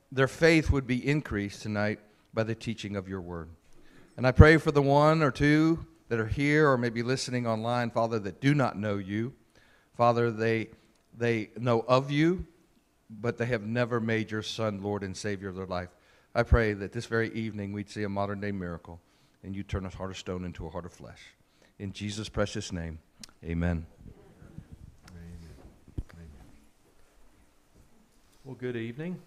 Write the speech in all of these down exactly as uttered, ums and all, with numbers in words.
their faith would be increased tonight by the teaching of your word. And I pray for the one or two that are here or maybe listening online, Father, that do not know you. Father, they they know of you, but they have never made your Son Lord and Savior of their life. I pray that this very evening we'd see a modern-day miracle, and you turn a heart of stone into a heart of flesh. In Jesus' precious name, amen. Amen. Amen. Well, good evening.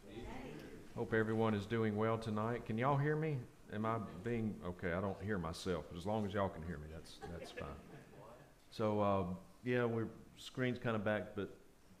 Hope everyone is doing well tonight. Can y'all hear me? Am I being okay? I don't hear myself, but as long as y'all can hear me, that's that's fine. So uh, yeah, we're screen's kind of back, but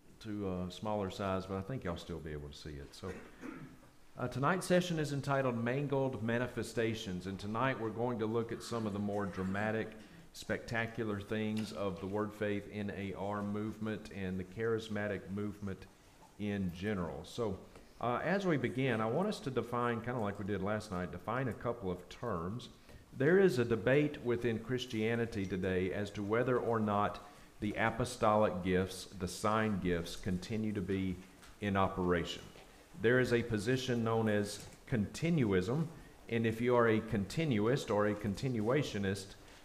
to a smaller size, but I think y'all still be able to see it. So uh, tonight's session is entitled "Mangled Manifestations," and tonight we're going to look at some of the more dramatic, spectacular things of the Word Faith N A R movement and the charismatic movement in general. So. Uh, as we begin, I want us to define, kind of like we did last night, define a couple of terms. There is a debate within Christianity today as to whether or not the apostolic gifts, the sign gifts, continue to be in operation. There is a position known as continuism, and if you are a continuist or a continuationist,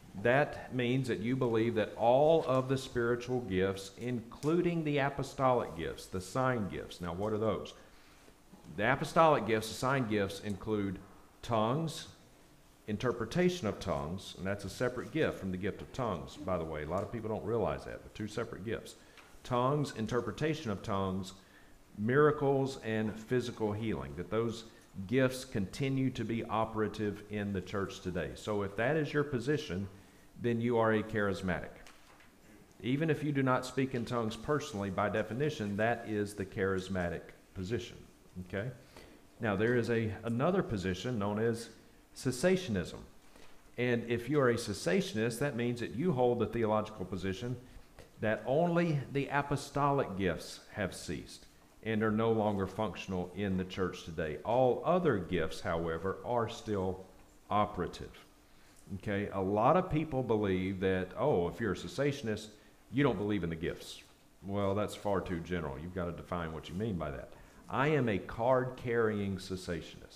that means that you believe that all of the spiritual gifts, including the apostolic gifts, the sign gifts. Now, what are those? The apostolic gifts, the sign gifts, include tongues, interpretation of tongues, and that's a separate gift from the gift of tongues, by the way. A lot of people don't realize that, but two separate gifts. Tongues, interpretation of tongues, miracles, and physical healing, that those gifts continue to be operative in the church today. So if that is your position, then you are a charismatic. Even if you do not speak in tongues personally, by definition, that is the charismatic position. Okay? Now, there is a another position known as cessationism. And if you are a cessationist, that means that you hold the theological position that only the apostolic gifts have ceased and are no longer functional in the church today. All other gifts, however, are still operative. Okay? A lot of people believe that, oh, if you're a cessationist, you don't believe in the gifts. Well, that's far too general. You've got to define what you mean by that. I am a card-carrying cessationist.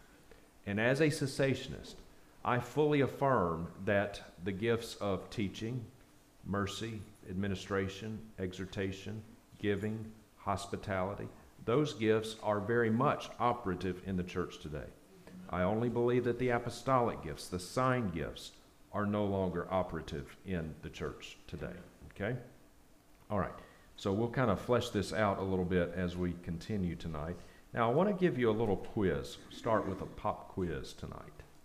And as a cessationist, I fully affirm that the gifts of teaching, mercy, administration, exhortation, giving, hospitality, those gifts are very much operative in the church today. I only believe that the apostolic gifts, the sign gifts, are no longer operative in the church today. Okay? All right. So we'll kind of flesh this out a little bit as we continue tonight. Now, I want to give you a little quiz. Start with a pop quiz tonight.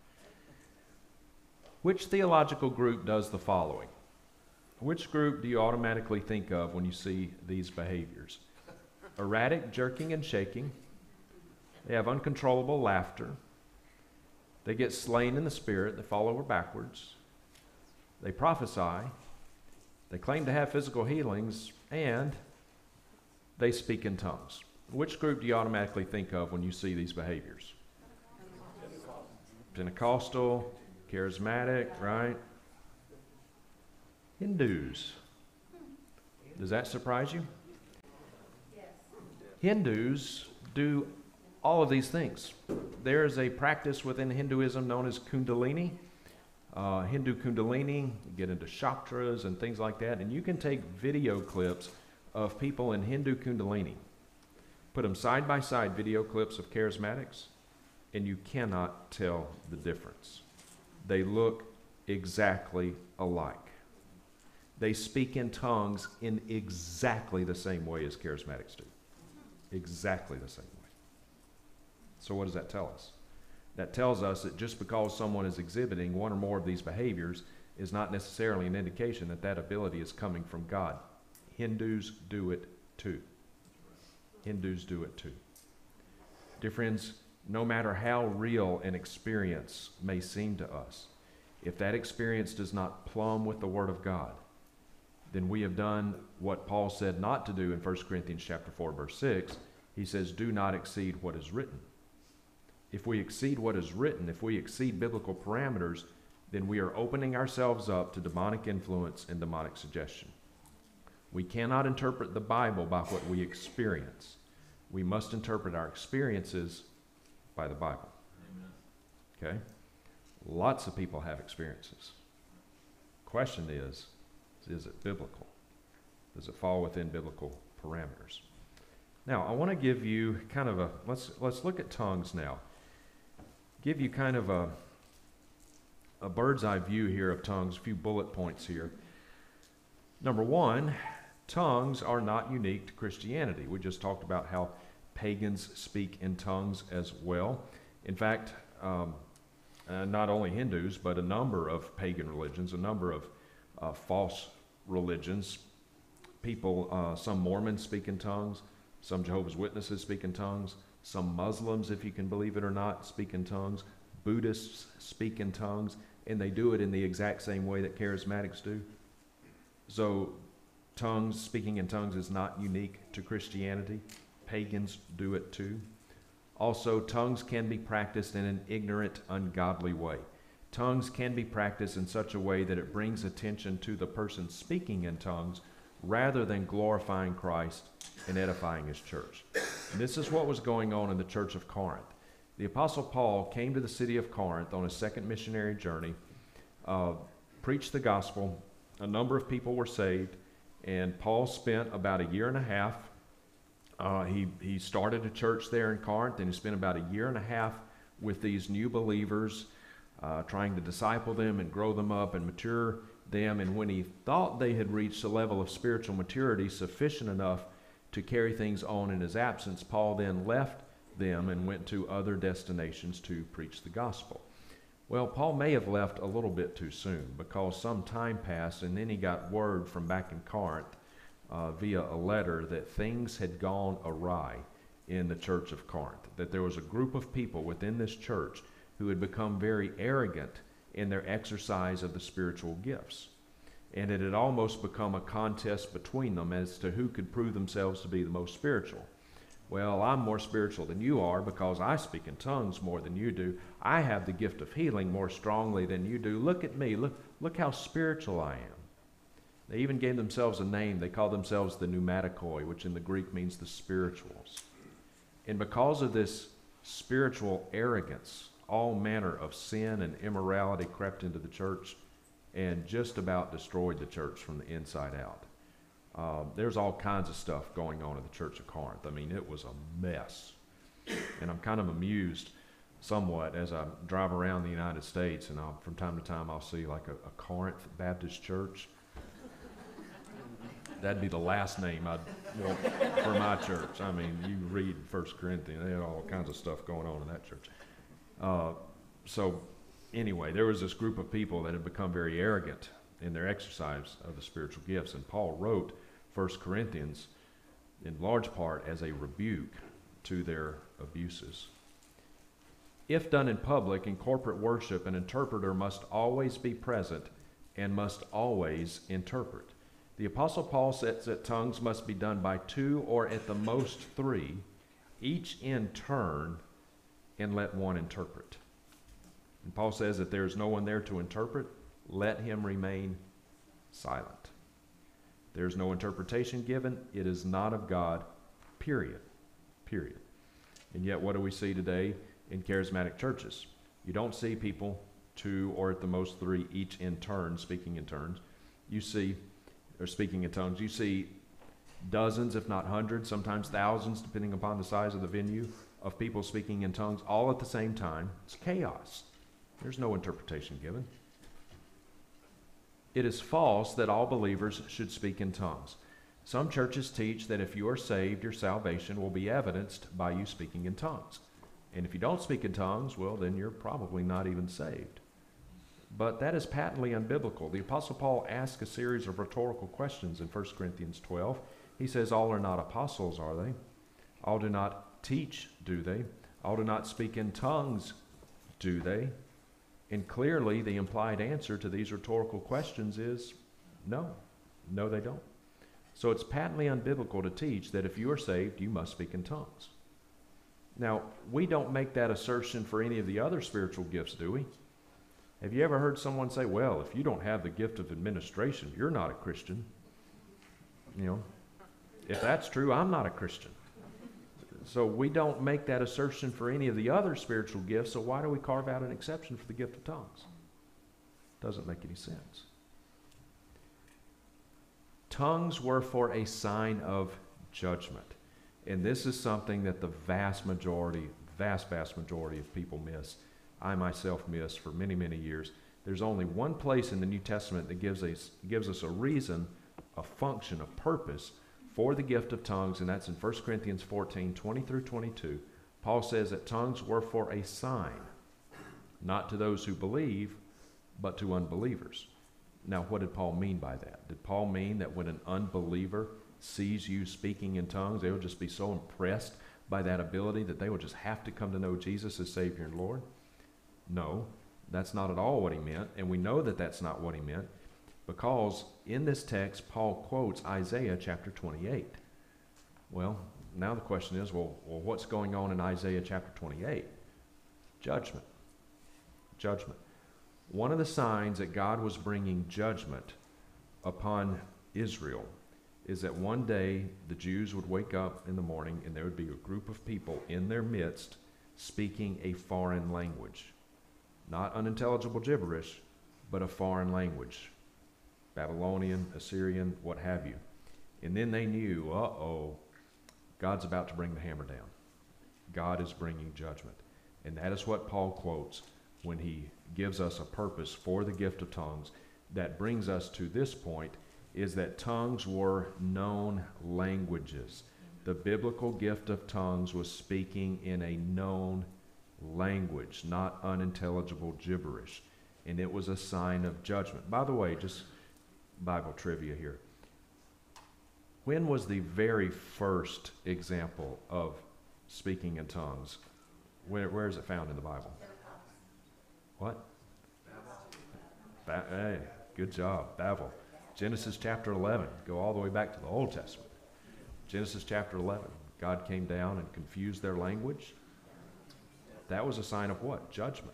Which theological group does the following? Which group do you automatically think of when you see these behaviors? Erratic jerking and shaking. They have uncontrollable laughter. They get slain in the spirit. They fall over backwards. They prophesy. They claim to have physical healings, and they speak in tongues. Which group do you automatically think of when you see these behaviors? Pentecostal, charismatic, right? Hindus. Does that surprise you? Yes. Hindus do all of these things. There is a practice within Hinduism known as Kundalini. Uh, Hindu Kundalini, you get into Shastras and things like that, and you can take video clips of people in Hindu Kundalini, put them side by side, video clips of charismatics, and you cannot tell the difference. They look exactly alike. They speak in tongues in exactly the same way as charismatics do. Exactly the same way. So what does that tell us? That tells us that just because someone is exhibiting one or more of these behaviors is not necessarily an indication that that ability is coming from God. Hindus do it too. Hindus do it too. Dear friends, no matter how real an experience may seem to us, if that experience does not plumb with the Word of God, then we have done what Paul said not to do in First Corinthians chapter four, verse six. He says, do not exceed what is written. If we exceed what is written, if we exceed biblical parameters, then we are opening ourselves up to demonic influence and demonic suggestion. We cannot interpret the Bible by what we experience. We must interpret our experiences by the Bible. Okay? Lots of people have experiences. Question is, is it biblical? Does it fall within biblical parameters? Now, I want to give you kind of a, let's let's look at tongues now. Give you kind of a, a bird's eye view here of tongues, a few bullet points here. Number one, tongues are not unique to Christianity. We just talked about how pagans speak in tongues as well. In fact, um, uh, not only Hindus, but a number of pagan religions, a number of uh, false religions, people, uh, some Mormons speak in tongues, some Jehovah's Witnesses speak in tongues, some Muslims, if you can believe it or not, speak in tongues, Buddhists speak in tongues, and they do it in the exact same way that charismatics do. So tongues, speaking in tongues is not unique to Christianity. Pagans do it too. Also, tongues can be practiced in an ignorant, ungodly way. Tongues can be practiced in such a way that it brings attention to the person speaking in tongues rather than glorifying Christ and edifying his church. And this is what was going on in the church of Corinth. The Apostle Paul came to the city of Corinth on his second missionary journey, uh, preached the gospel. A number of people were saved, and Paul spent about a year and a half. Uh, he, he started a church there in Corinth, and he spent about a year and a half with these new believers, uh, trying to disciple them and grow them up and mature them. And when he thought they had reached a level of spiritual maturity sufficient enough to carry things on in his absence, Paul then left them and went to other destinations to preach the gospel. Well, Paul may have left a little bit too soon, because some time passed, and then he got word from back in Corinth uh, via a letter that things had gone awry in the church of Corinth, that there was a group of people within this church who had become very arrogant in their exercise of the spiritual gifts. And it had almost become a contest between them as to who could prove themselves to be the most spiritual. Well, I'm more spiritual than you are because I speak in tongues more than you do. I have the gift of healing more strongly than you do. Look at me. Look, look how spiritual I am. They even gave themselves a name. They called themselves the pneumatikoi, which in the Greek means the spirituals. And because of this spiritual arrogance, all manner of sin and immorality crept into the church and just about destroyed the church from the inside out. Uh, there's all kinds of stuff going on in the church of Corinth. I mean, it was a mess. And I'm kind of amused somewhat as I drive around the United States, and I'll, from time to time I'll see like a, a Corinth Baptist church. That'd be the last name I'd want for my church. I mean, you read First Corinthians, they had all kinds of stuff going on in that church. Uh, so anyway, there was this group of people that had become very arrogant in their exercise of the spiritual gifts. And Paul wrote First Corinthians in large part as a rebuke to their abuses. If done in public, in corporate worship, an interpreter must always be present and must always interpret. The Apostle Paul says that tongues must be done by two or at the most three, each in turn, and let one interpret. And Paul says that there is no one there to interpret, let him remain silent. There is no interpretation given. It is not of God, period. Period. And yet what do we see today in charismatic churches? You don't see people, two or at the most three, each in turn, speaking in turns. You see, or speaking in tongues, you see dozens, if not hundreds, sometimes thousands, depending upon the size of the venue, of people speaking in tongues all at the same time. It's chaos. There's no interpretation given. It is false that all believers should speak in tongues. Some churches teach that if you are saved, your salvation will be evidenced by you speaking in tongues. And if you don't speak in tongues, well, then you're probably not even saved. But that is patently unbiblical. The Apostle Paul asks a series of rhetorical questions in First Corinthians twelve. He says, all are not apostles, are they? All do not teach, do they? All do not speak in tongues, do they? And clearly, the implied answer to these rhetorical questions is no. No, they don't. So it's patently unbiblical to teach that if you are saved, you must speak in tongues. Now, we don't make that assertion for any of the other spiritual gifts, do we? Have you ever heard someone say, well, if you don't have the gift of administration, you're not a Christian? You know, if that's true, I'm not a Christian. so we don't make that assertion for any of the other spiritual gifts, so why do we carve out an exception for the gift of tongues? Doesn't make any sense. Tongues were for a sign of judgment. And this is something that the vast majority, vast, vast majority of people miss. I myself missed for many, many years. There's only one place in the New Testament that gives us, gives us a reason, a function, a purpose for the gift of tongues, and that's in First Corinthians fourteen, twenty through twenty-two. Paul says that tongues were for a sign, not to those who believe, but to unbelievers. Now, what did Paul mean by that? Did Paul mean that when an unbeliever sees you speaking in tongues, they will just be so impressed by that ability that they will just have to come to know Jesus as Savior and Lord? No, that's not at all what he meant, and we know that that's not what he meant because in this text, Paul quotes Isaiah chapter twenty-eight. Well, now the question is, well, well what's going on in Isaiah chapter twenty-eight? Judgment. Judgment. One of the signs that God was bringing judgment upon Israel is that one day the Jews would wake up in the morning and there would be a group of people in their midst speaking a foreign language. Not unintelligible gibberish, but a foreign language. Babylonian, Assyrian, what have you. And then they knew, uh-oh, God's about to bring the hammer down. God is bringing judgment. And that is what Paul quotes when he gives us a purpose for the gift of tongues. That brings us to this point, is that tongues were known languages. The biblical gift of tongues was speaking in a known language, not unintelligible gibberish. And it was a sign of judgment. By the way, just Bible trivia here. When was the very first example of speaking in tongues? Where, where is it found in the Bible? What? Ba- hey, good job, Babel. Genesis chapter eleven. Go all the way back to the Old Testament. Genesis chapter eleven. God came down and confused their language. That was a sign of what? Judgment.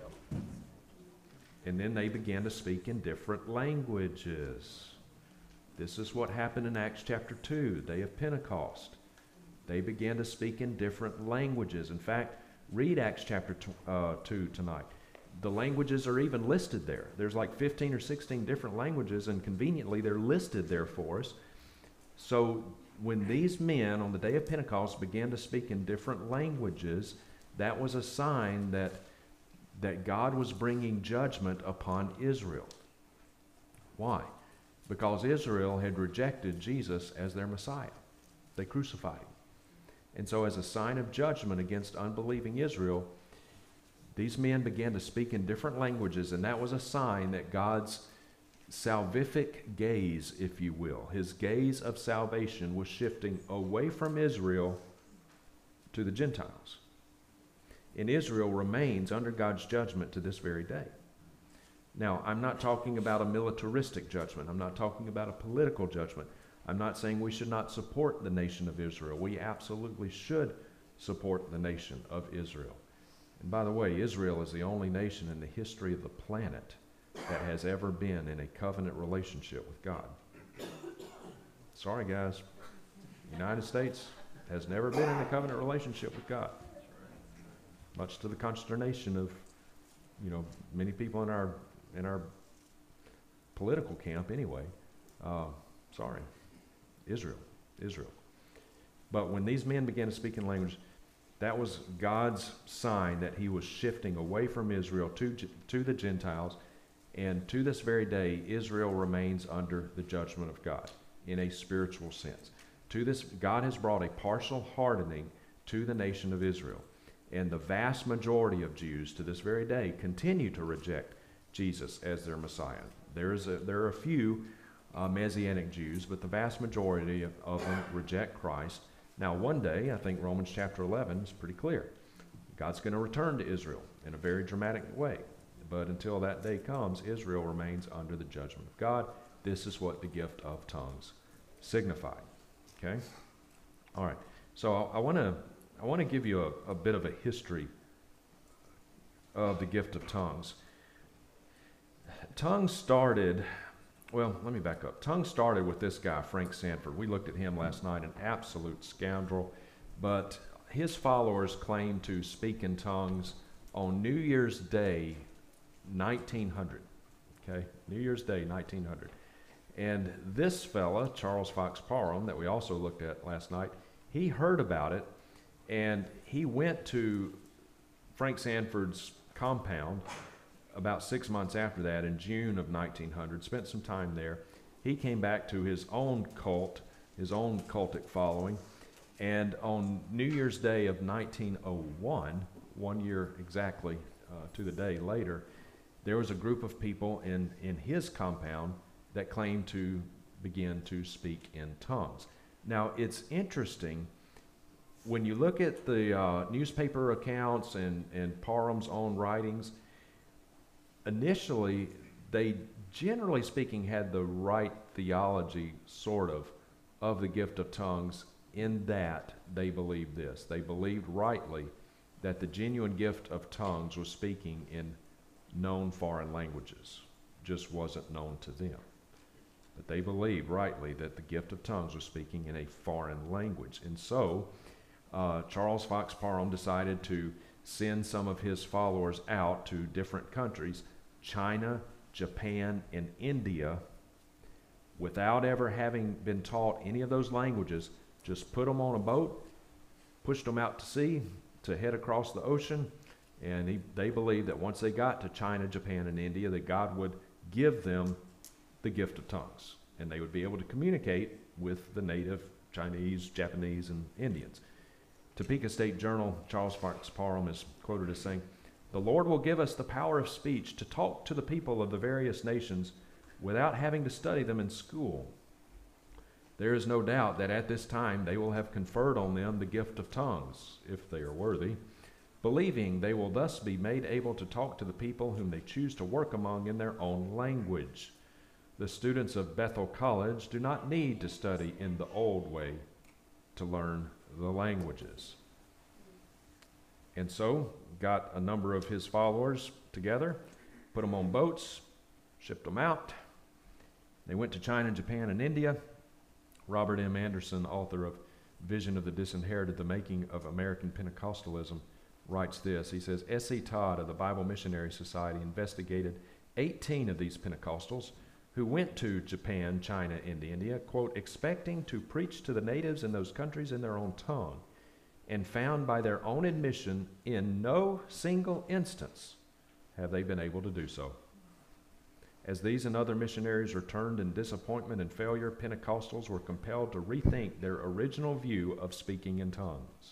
And then they began to speak in different languages. This is what happened in Acts chapter two, the day of Pentecost. They began to speak in different languages. In fact, read Acts chapter two tonight. The languages are even listed there. There's like fifteen or sixteen different languages, and conveniently they're listed there for us. So when these men on the day of Pentecost began to speak in different languages, that was a sign that, that God was bringing judgment upon Israel. Why? Because Israel had rejected Jesus as their Messiah. They crucified him. And so as a sign of judgment against unbelieving Israel, these men began to speak in different languages, and that was a sign that God's salvific gaze, if you will, his gaze of salvation was shifting away from Israel to the Gentiles. And Israel remains under God's judgment to this very day. Now, I'm not talking about a militaristic judgment. I'm not talking about a political judgment. I'm not saying we should not support the nation of Israel. We absolutely should support the nation of Israel. And by the way, Israel is the only nation in the history of the planet that has ever been in a covenant relationship with God. Sorry, guys. The United States has never been in a covenant relationship with God. Much to the consternation of, you know, many people in our in our political camp anyway. Uh, sorry. Israel. Israel. But when these men began to speak in language, that was God's sign that he was shifting away from Israel to, to the Gentiles. And to this very day, Israel remains under the judgment of God in a spiritual sense. To this, God has brought a partial hardening to the nation of Israel. And the vast majority of Jews to this very day continue to reject Jesus as their Messiah. There is a, there are a few uh, Messianic Jews, but the vast majority of, of them reject Christ. Now, one day, I think Romans chapter eleven is pretty clear. God's going to return to Israel in a very dramatic way. But until that day comes, Israel remains under the judgment of God. This is what the gift of tongues signified. Okay? All right. So I want to I want to give you a, a bit of a history of the gift of tongues. Tongues started, well, let me back up. Tongues started with this guy, Frank Sanford. We looked at him last night, an absolute scoundrel, but his followers claimed to speak in tongues on New Year's Day, nineteen hundred. Okay, New Year's Day, nineteen hundred. And this fella, Charles Fox Parham, that we also looked at last night, he heard about it, and he went to Frank Sanford's compound about six months after that, in June of nineteen hundred, spent some time there. He came back to his own cult, his own cultic following, and on New Year's Day of nineteen oh one, one year exactly uh, to the day later, there was a group of people in, in his compound that claimed to begin to speak in tongues. Now, it's interesting, when you look at the uh, newspaper accounts and, and Parham's own writings, initially, they, generally speaking, had the right theology, sort of, of the gift of tongues, in that they believed this. They believed rightly that the genuine gift of tongues was speaking in known foreign languages, just wasn't known to them. But they believed rightly that the gift of tongues was speaking in a foreign language. And so, uh, Charles Fox Parham decided to send some of his followers out to different countries, China, Japan, and India, without ever having been taught any of those languages. Just put them on a boat, pushed them out to sea to head across the ocean, and he, they believed that once they got to China, Japan, and India, that God would give them the gift of tongues, and they would be able to communicate with the native Chinese, Japanese, and Indians. Topeka State Journal, Charles Fox Parham is quoted as saying, "The Lord will give us the power of speech to talk to the people of the various nations without having to study them in school. There is no doubt that at this time they will have conferred on them the gift of tongues, if they are worthy, believing they will thus be made able to talk to the people whom they choose to work among in their own language. The students of Bethel College do not need to study in the old way to learn the languages." And so, got a number of his followers together, put them on boats, shipped them out. They went to China, Japan, and India. Robert M. Anderson, author of Vision of the Disinherited, The Making of American Pentecostalism, writes this. He says, S C Todd of the Bible Missionary Society investigated eighteen of these Pentecostals who went to Japan, China, and India, quote, expecting to preach to the natives in those countries in their own tongue, and found by their own admission in no single instance have they been able to do so. As these and other missionaries returned in disappointment and failure, Pentecostals were compelled to rethink their original view of speaking in tongues.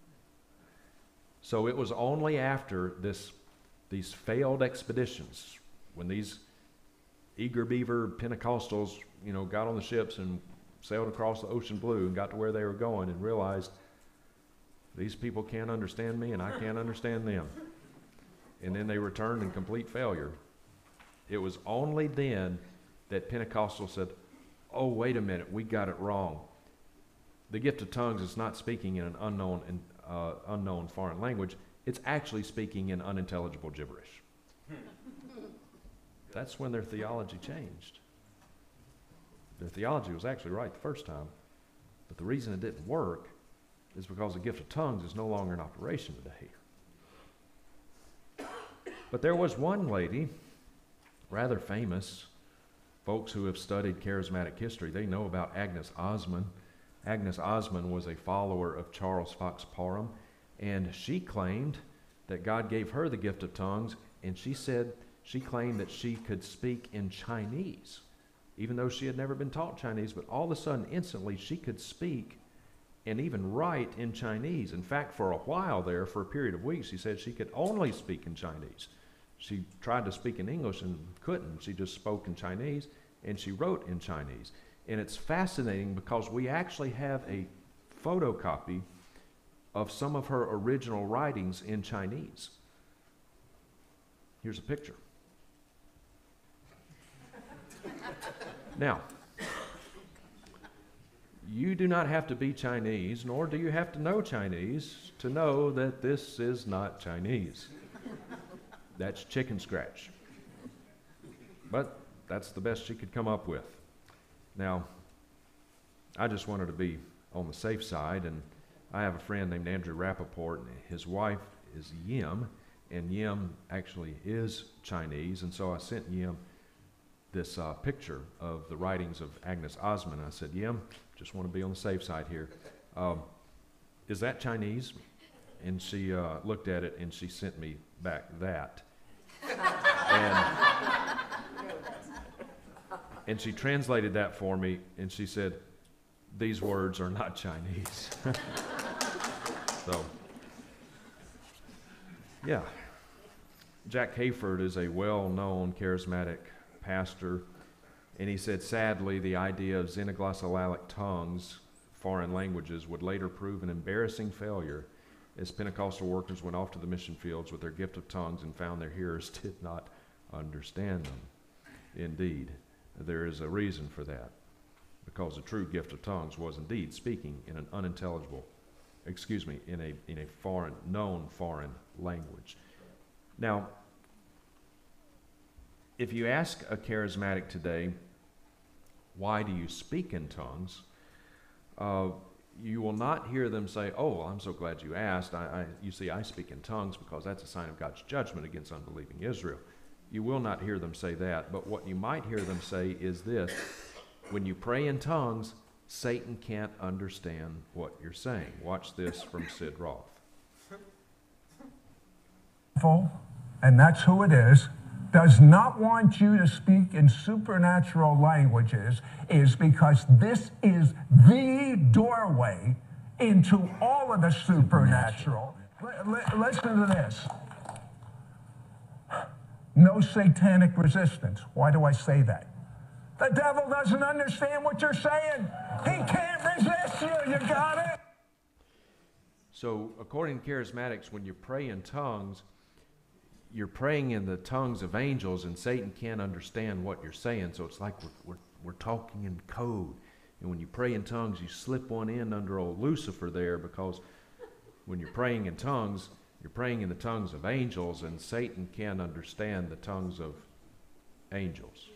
So it was only after this, these failed expeditions, when these eager beaver Pentecostals, you know, got on the ships and sailed across the ocean blue and got to where they were going and realized these people can't understand me and I can't understand them. And then they returned in complete failure. It was only then that Pentecostals said, oh, wait a minute, we got it wrong. The gift of tongues is not speaking in an unknown and uh, unknown foreign language. It's actually speaking in unintelligible gibberish. That's when their theology changed. Their theology was actually right the first time, but the reason it didn't work is because the gift of tongues is no longer in operation today. But there was one lady, rather famous. Folks who have studied charismatic history, they know about Agnes Osman. Agnes Osman was a follower of Charles Fox Parham, and she claimed that God gave her the gift of tongues, and she said she claimed that she could speak in Chinese, even though she had never been taught Chinese, but all of a sudden, instantly, she could speak and even write in Chinese. In fact, for a while there, for a period of weeks, she said she could only speak in Chinese. She tried to speak in English and couldn't. She just spoke in Chinese, and she wrote in Chinese. And it's fascinating because we actually have a photocopy of some of her original writings in Chinese. Here's a picture. Now, you do not have to be Chinese, nor do you have to know Chinese to know that this is not Chinese. That's chicken scratch. But that's the best she could come up with. Now, I just wanted to be on the safe side and I have a friend named Andrew Rappaport, and his wife is Yim, and Yim actually is Chinese, and so I sent Yim this uh, picture of the writings of Agnes Osman. I said, Yim, just want to be on the safe side here. Um, is that Chinese? And she uh, looked at it, and she sent me back that. and, and she translated that for me, and she said, these words are not Chinese. So, yeah. Jack Hayford is a well-known charismatic pastor, and he said, sadly, the idea of xenoglossolalia tongues, foreign languages, would later prove an embarrassing failure as Pentecostal workers went off to the mission fields with their gift of tongues and found their hearers did not understand them. Indeed, there is a reason for that, because the true gift of tongues was indeed speaking in an unintelligible, excuse me, in a, in a foreign, known foreign language. Now, if you ask a charismatic today, why do you speak in tongues? Uh, you will not hear them say, oh, I'm so glad you asked. I, I, you see, I speak in tongues because that's a sign of God's judgment against unbelieving Israel. You will not hear them say that, but what you might hear them say is this: when you pray in tongues, Satan can't understand what you're saying. Watch this from Sid Roth. And that's who it is, does not want you to speak in supernatural languages is because this is the doorway into all of the supernatural. L- l- listen to this. No satanic resistance. Why do I say that? The devil doesn't understand what you're saying. He can't resist you. You got it? So, according to charismatics, when you pray in tongues, you're praying in the tongues of angels, and Satan can't understand what you're saying. So it's like we're, we're, we're talking in code. And when you pray in tongues, you slip one in under old Lucifer there, because when you're praying in tongues, you're praying in the tongues of angels, and Satan can't understand the tongues of angels.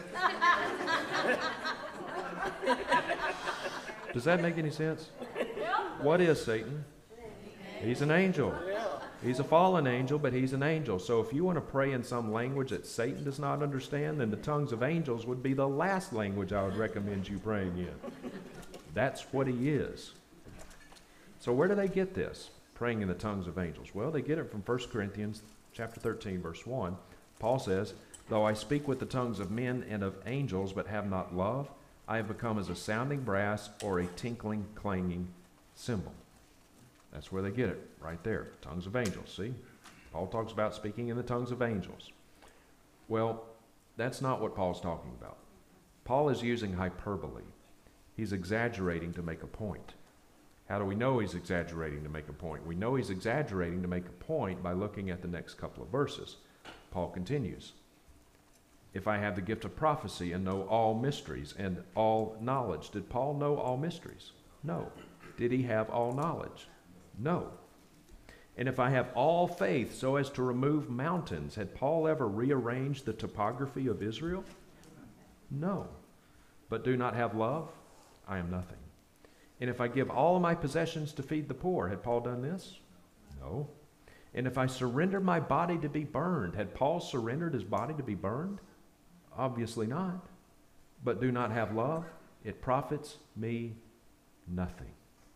Does that make any sense? What is Satan? He's an angel. He's a fallen angel, but he's an angel. So if you want to pray in some language that Satan does not understand, then the tongues of angels would be the last language I would recommend you praying in. That's what he is. So where do they get this, praying in the tongues of angels? Well, they get it from First Corinthians chapter thirteen, verse one. Paul says, though I speak with the tongues of men and of angels, but have not love, I have become as a sounding brass or a tinkling, clanging cymbal. That's where they get it, right there. Tongues of angels, see? Paul talks about speaking in the tongues of angels. Well, that's not what Paul's talking about. Paul is using hyperbole. He's exaggerating to make a point. How do we know he's exaggerating to make a point? We know he's exaggerating to make a point by looking at the next couple of verses. Paul continues, if I have the gift of prophecy and know all mysteries and all knowledge. Did Paul know all mysteries? No. Did he have all knowledge? No. And if I have all faith so as to remove mountains, had Paul ever rearranged the topography of Israel? No. But do not have love? I am nothing. And if I give all my possessions to feed the poor, had Paul done this? No. And if I surrender my body to be burned, had Paul surrendered his body to be burned? Obviously not. But do not have love? It profits me nothing.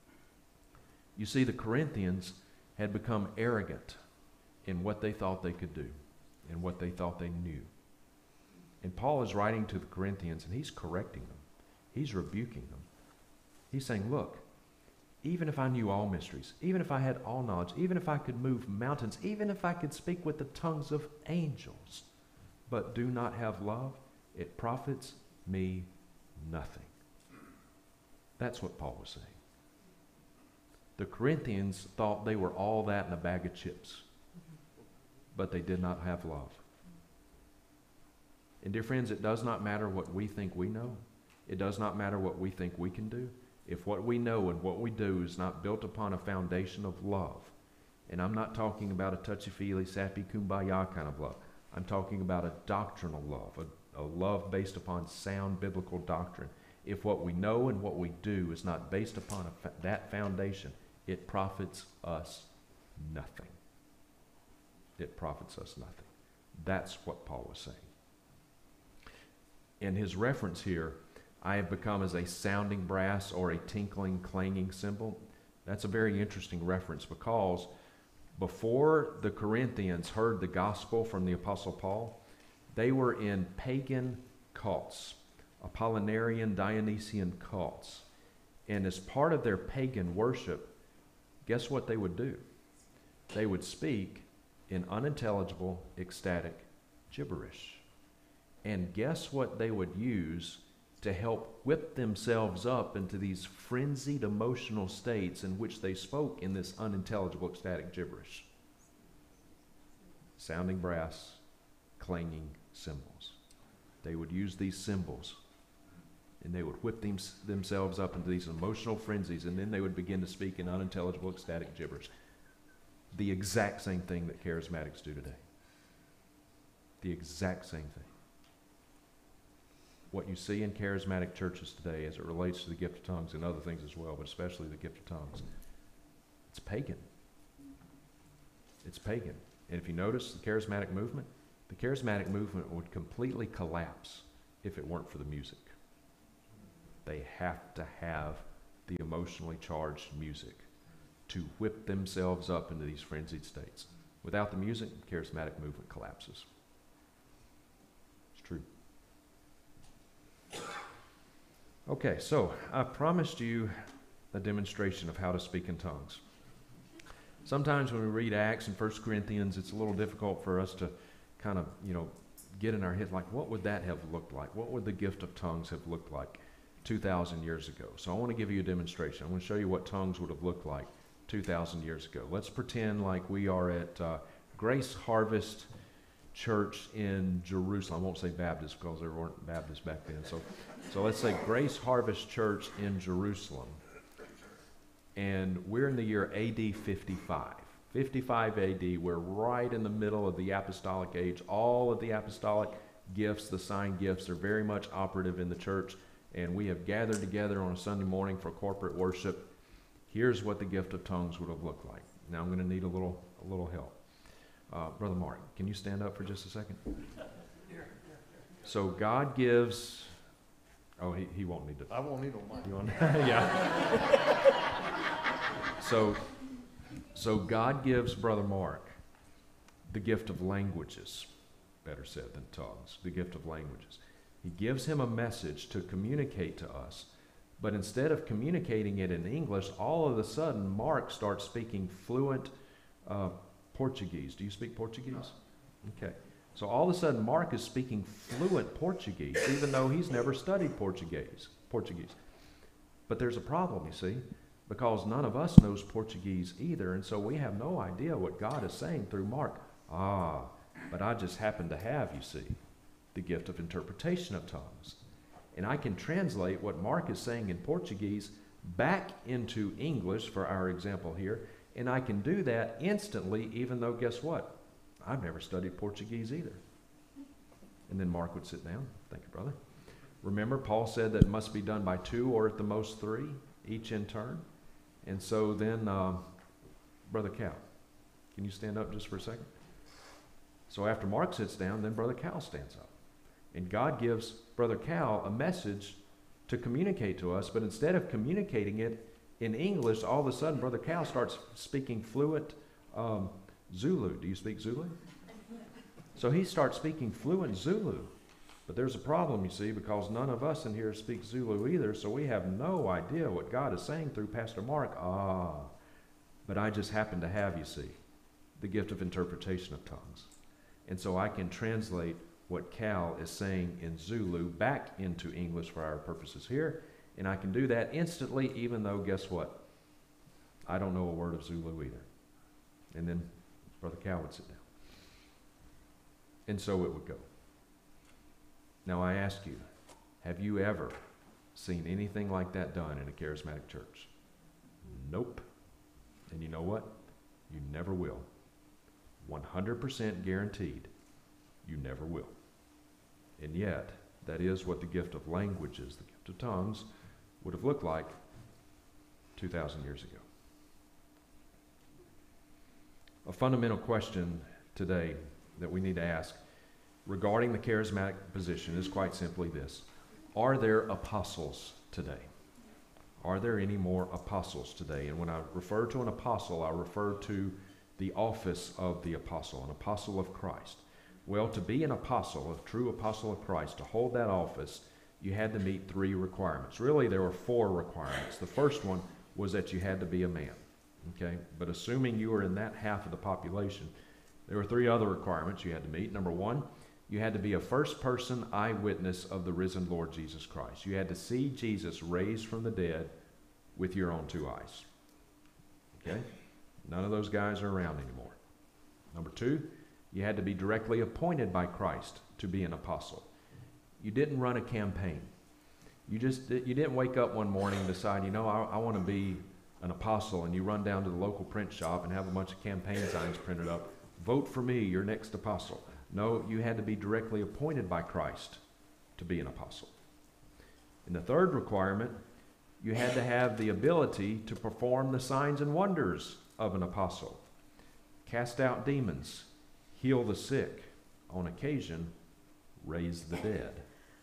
You see, the Corinthians had become arrogant in what they thought they could do and what they thought they knew. And Paul is writing to the Corinthians, and he's correcting them. He's rebuking them. He's saying, look, even if I knew all mysteries, even if I had all knowledge, even if I could move mountains, even if I could speak with the tongues of angels, but do not have love, it profits me nothing. That's what Paul was saying. The Corinthians thought they were all that in a bag of chips, but they did not have love. And dear friends, it does not matter what we think we know. It does not matter what we think we can do. If what we know and what we do is not built upon a foundation of love, and I'm not talking about a touchy-feely, sappy, kumbaya kind of love. I'm talking about a doctrinal love, a, a love based upon sound biblical doctrine. If what we know and what we do is not based upon a fa- that foundation, it profits us nothing. It profits us nothing. That's what Paul was saying. In his reference here, I have become as a sounding brass or a tinkling, clanging cymbal. That's a very interesting reference because before the Corinthians heard the gospel from the Apostle Paul, they were in pagan cults, Apollinarian, Dionysian cults. And as part of their pagan worship, guess what they would do? They would speak in unintelligible, ecstatic gibberish. And guess what they would use to help whip themselves up into these frenzied emotional states in which they spoke in this unintelligible, ecstatic gibberish? Sounding brass, clanging cymbals. They would use these cymbals and they would whip them, themselves up into these emotional frenzies, and then they would begin to speak in unintelligible, ecstatic gibberish. The exact same thing that charismatics do today. The exact same thing. What you see in charismatic churches today as it relates to the gift of tongues and other things as well, but especially the gift of tongues, it's pagan. It's pagan. And if you notice the charismatic movement, the charismatic movement would completely collapse if it weren't for the music. They have to have the emotionally charged music to whip themselves up into these frenzied states. Without the music, the charismatic movement collapses. It's true. Okay, so I promised you a demonstration of how to speak in tongues. Sometimes when we read Acts and First Corinthians, it's a little difficult for us to kind of, you know, get in our head, like, what would that have looked like? What would the gift of tongues have looked like two thousand years ago? So I want to give you a demonstration. I want to show you what tongues would have looked like two thousand years ago. Let's pretend like we are at uh, Grace Harvest Church in Jerusalem. I won't say Baptist because there weren't Baptists back then. So, so let's say Grace Harvest Church in Jerusalem. And we're in the year A D fifty-five. fifty-five A D, we're right in the middle of the apostolic age. All of the apostolic gifts, the sign gifts, are very much operative in the church. And we have gathered together on a Sunday morning for corporate worship. Here's what the gift of tongues would have looked like. Now I'm going to need a little, a little help. Uh, Brother Mark, can you stand up for just a second? So God gives, oh, he, he won't need to. I won't need a mic. You want, yeah. So, so God gives Brother Mark the gift of languages, better said than tongues, the gift of languages. He gives him a message to communicate to us, but instead of communicating it in English, all of a sudden Mark starts speaking fluent uh, Portuguese. Do you speak Portuguese? No. Okay. So all of a sudden Mark is speaking fluent Portuguese, even though he's never studied Portuguese. Portuguese. But there's a problem, you see, because none of us knows Portuguese either, and so we have no idea what God is saying through Mark. Ah, but I just happen to have, you see, the gift of interpretation of tongues. And I can translate what Mark is saying in Portuguese back into English for our example here, and I can do that instantly, even though, guess what? I've never studied Portuguese either. And then Mark would sit down. Thank you, brother. Remember, Paul said that it must be done by two or at the most three, each in turn. And so then, uh, Brother Cal, can you stand up just for a second? So after Mark sits down, then Brother Cal stands up. And God gives Brother Cal a message to communicate to us, but instead of communicating it in English, all of a sudden Brother Cal starts speaking fluent um, Zulu. Do you speak Zulu? So he starts speaking fluent Zulu. But there's a problem, you see, because none of us in here speak Zulu either, so we have no idea what God is saying through Pastor Mark. Ah, but I just happen to have, you see, the gift of interpretation of tongues. And so I can translate what Cal is saying in Zulu back into English for our purposes here, and I can do that instantly, even though, guess what? I don't know a word of Zulu either. And then Brother Cal would sit down. And so it would go. Now I ask you, have you ever seen anything like that done in a charismatic church? Nope. And you know what? You never will. one hundred percent guaranteed, you never will. And yet, that is what the gift of languages, the gift of tongues, would have looked like two thousand years ago. a fundamental question today that we need to ask regarding the charismatic position is quite simply this. Are there apostles today? Are there any more apostles today? And when I refer to an apostle, I refer to the office of the apostle, an apostle of Christ. Well, to be an apostle, a true apostle of Christ, to hold that office, you had to meet three requirements. Really, there were four requirements. The first one was that you had to be a man. Okay? But assuming you were in that half of the population, there were three other requirements you had to meet. Number one, you had to be a first-person eyewitness of the risen Lord Jesus Christ. You had to see Jesus raised from the dead with your own two eyes. Okay? None of those guys are around anymore. Number two, you had to be directly appointed by Christ to be an apostle. You didn't run a campaign. You just you didn't wake up one morning and decide, you know, I, I want to be an apostle, and you run down to the local print shop and have a bunch of campaign signs printed up. Vote for me, your next apostle. No, you had to be directly appointed by Christ to be an apostle. And the third requirement, you had to have the ability to perform the signs and wonders of an apostle. Cast out demons, heal the sick, on occasion, raise the dead.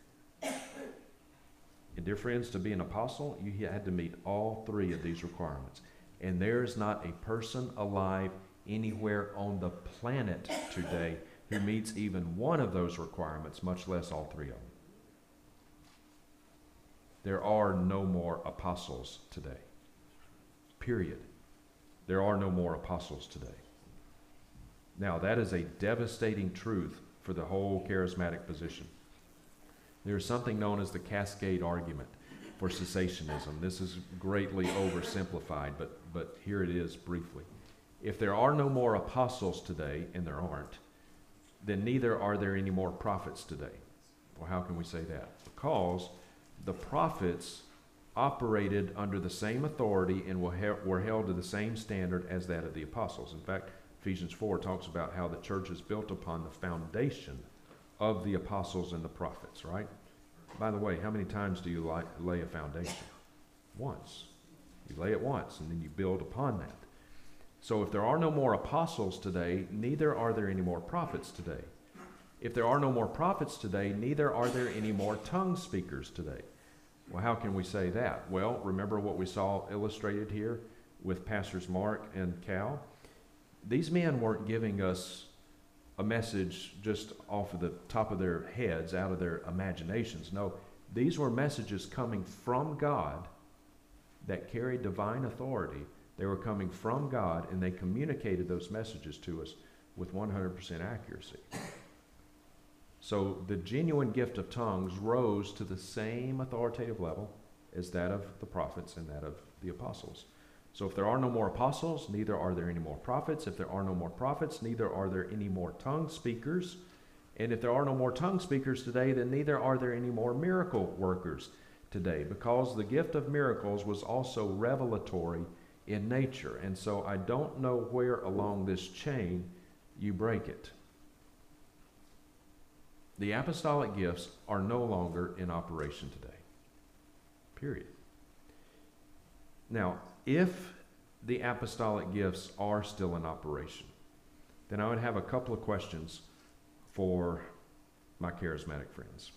And dear friends, to be an apostle, you had to meet all three of these requirements. And there is not a person alive anywhere on the planet today who meets even one of those requirements, much less all three of them. There are no more apostles today. Period. There are no more apostles today. Now, that is a devastating truth for the whole charismatic position. There is something known as the cascade argument for cessationism. This is greatly oversimplified, but, but here it is briefly. If there are no more apostles today, and there aren't, then neither are there any more prophets today. Well, how can we say that? Because the prophets operated under the same authority and were held to the same standard as that of the apostles. In fact, Ephesians four talks about how the church is built upon the foundation of the apostles and the prophets, right? By the way, how many times do you lay a foundation? Once. You lay it once, and then you build upon that. So if there are no more apostles today, neither are there any more prophets today. If there are no more prophets today, neither are there any more tongue speakers today. Well, how can we say that? Well, remember what we saw illustrated here with Pastors Mark and Cal? These men weren't giving us a message just off of the top of their heads, out of their imaginations. No, these were messages coming from God that carried divine authority. They were coming from God, and they communicated those messages to us with one hundred percent accuracy. So the genuine gift of tongues rose to the same authoritative level as that of the prophets and that of the apostles. So if there are no more apostles, neither are there any more prophets. If there are no more prophets, neither are there any more tongue speakers. And if there are no more tongue speakers today, then neither are there any more miracle workers today, because the gift of miracles was also revelatory in nature. And so I don't know where along this chain you break it. The apostolic gifts are no longer in operation today. Period. Now, if the apostolic gifts are still in operation, then I would have a couple of questions for my charismatic friends.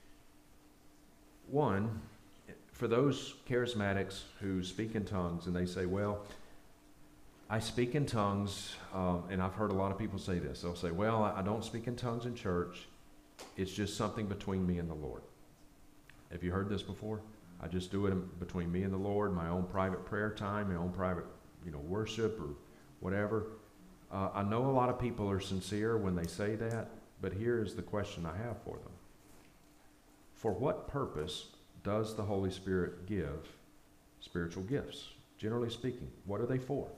One, for those charismatics who speak in tongues and they say, well, I speak in tongues, um, and I've heard a lot of people say this. They'll say, well, I don't speak in tongues in church. It's just something between me and the Lord. Have you heard this before? I just do it between me and the Lord, my own private prayer time, my own private, you know, worship or whatever. Uh, I know a lot of people are sincere when they say that, but here is the question I have for them. For what purpose does the Holy Spirit give spiritual gifts? Generally speaking, what are they for?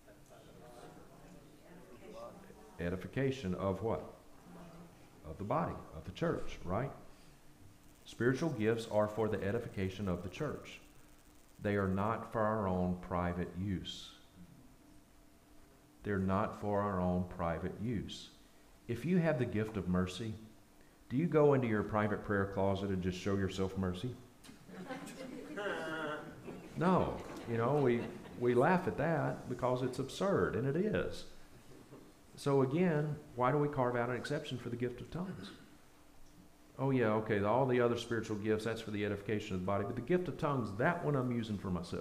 Edification of what? Of the body, of the church, right? Spiritual gifts are for the edification of the church. They are not for our own private use. They're not for our own private use. If you have the gift of mercy, do you go into your private prayer closet and just show yourself mercy? No. You know, we, we laugh at that because it's absurd, and it is. So again, why do we carve out an exception for the gift of tongues? Oh yeah, okay, all the other spiritual gifts, that's for the edification of the body. But the gift of tongues, that one I'm using for myself.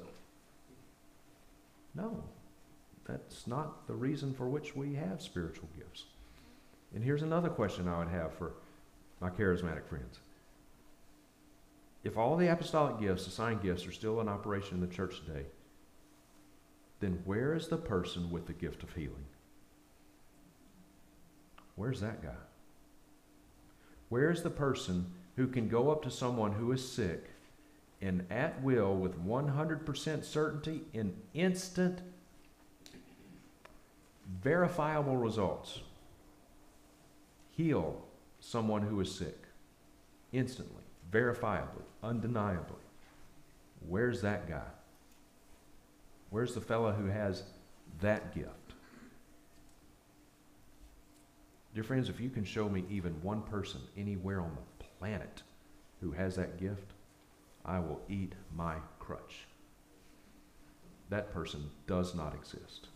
No, that's not the reason for which we have spiritual gifts. And here's another question I would have for my charismatic friends. If all the apostolic gifts, assigned gifts, are still in operation in the church today, then where is the person with the gift of healing? Where's that guy? Where's the person who can go up to someone who is sick and at will, with one hundred percent certainty, in instant, verifiable results, heal someone who is sick? Instantly, verifiably, undeniably. Where's that guy? Where's the fellow who has that gift? Dear friends, if you can show me even one person anywhere on the planet who has that gift, I will eat my crutch. That person does not exist.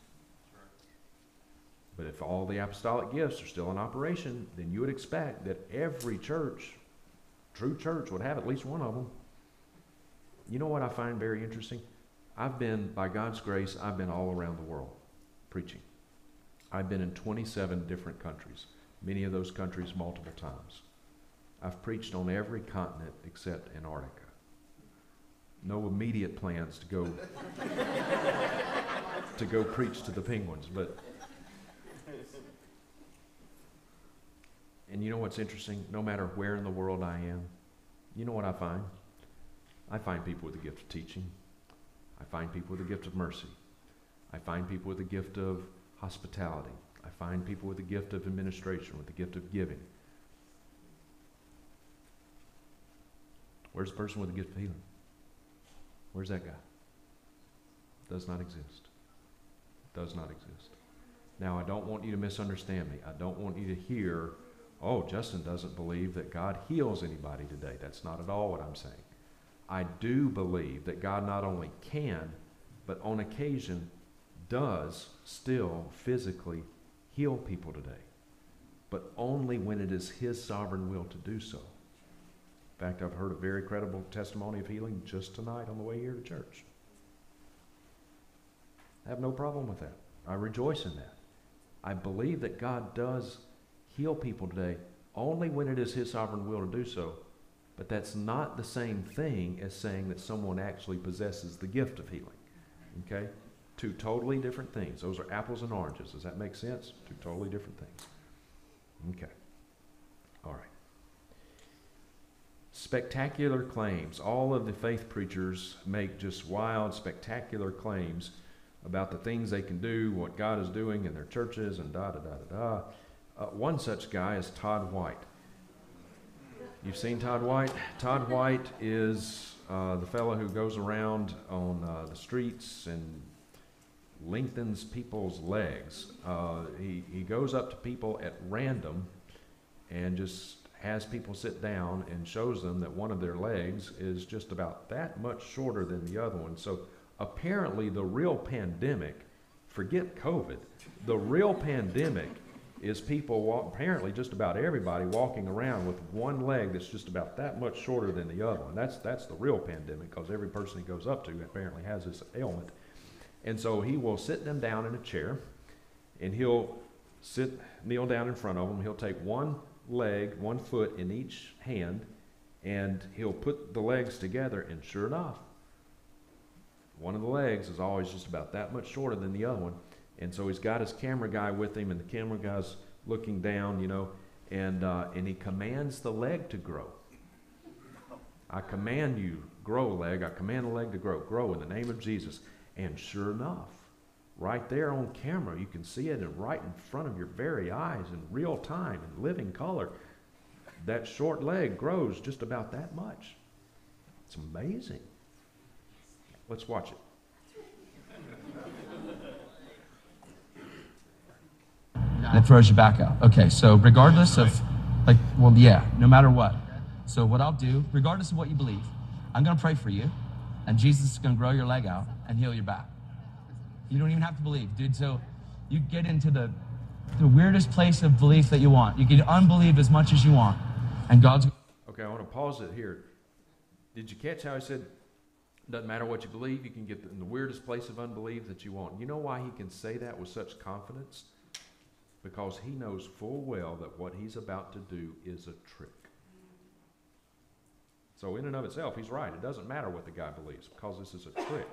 But if all the apostolic gifts are still in operation, then you would expect that every church, true church, would have at least one of them. You know what I find very interesting? I've been, by God's grace, I've been all around the world preaching. I've been in twenty-seven different countries, many of those countries multiple times. I've preached on every continent except Antarctica. No immediate plans to go to go preach to the penguins, but and you know what's interesting? No matter where in the world I am, you know what I find? I find people with the gift of teaching. I find people with the gift of mercy. I find people with the gift of hospitality. I find people with the gift of administration, with the gift of giving. Where's the person with the gift of healing? Where's that guy? Does not exist. Does not exist. Now, I don't want you to misunderstand me. I don't want you to hear, oh, Justin doesn't believe that God heals anybody today. That's not at all what I'm saying. I do believe that God not only can, but on occasion does still physically heal people today, but only when it is His sovereign will to do so. In fact, I've heard a very credible testimony of healing just tonight on the way here to church. I have no problem with that. I rejoice in that. I believe that God does heal people today only when it is His sovereign will to do so, but that's not the same thing as saying that someone actually possesses the gift of healing. Okay? Two totally different things. Those are apples and oranges. Does that make sense? Two totally different things. Okay. All right. Spectacular claims. All of the faith preachers make just wild, spectacular claims about the things they can do, what God is doing in their churches, and da da da da da. Uh, one such guy is Todd White. You've seen Todd White? Todd White is uh, the fellow who goes around on uh, the streets and lengthens people's legs. Uh, he, he goes up to people at random and just has people sit down and shows them that one of their legs is just about that much shorter than the other one. So apparently the real pandemic, forget COVID, the real pandemic is people, walk, apparently just about everybody walking around with one leg that's just about that much shorter than the other one. That's, that's the real pandemic, because every person he goes up to apparently has this ailment. And so he will sit them down in a chair, and he'll sit, kneel down in front of them. He'll take one leg, one foot in each hand, and he'll put the legs together, and sure enough, one of the legs is always just about that much shorter than the other one. And so he's got his camera guy with him, and the camera guy's looking down, you know, and uh, and he commands the leg to grow. I command you, grow leg. I command the leg to grow. Grow in the name of Jesus. And sure enough, right there on camera, you can see it, and right in front of your very eyes in real time, in living color, that short leg grows just about that much. It's amazing. Let's watch it. And it throws you back out. Okay, so regardless of, like, well, yeah, no matter what. So what I'll do, regardless of what you believe, I'm going to pray for you, and Jesus is going to grow your leg out and heal your back. You don't even have to believe, dude. So you get into the the weirdest place of belief that you want. You can unbelieve as much as you want. And God's... Okay, I want to pause it here. Did you catch how he said, doesn't matter what you believe, you can get in the weirdest place of unbelief that you want. You know why he can say that with such confidence? Because he knows full well that what he's about to do is a trick. So in and of itself, he's right. It doesn't matter what the guy believes because this is a trick.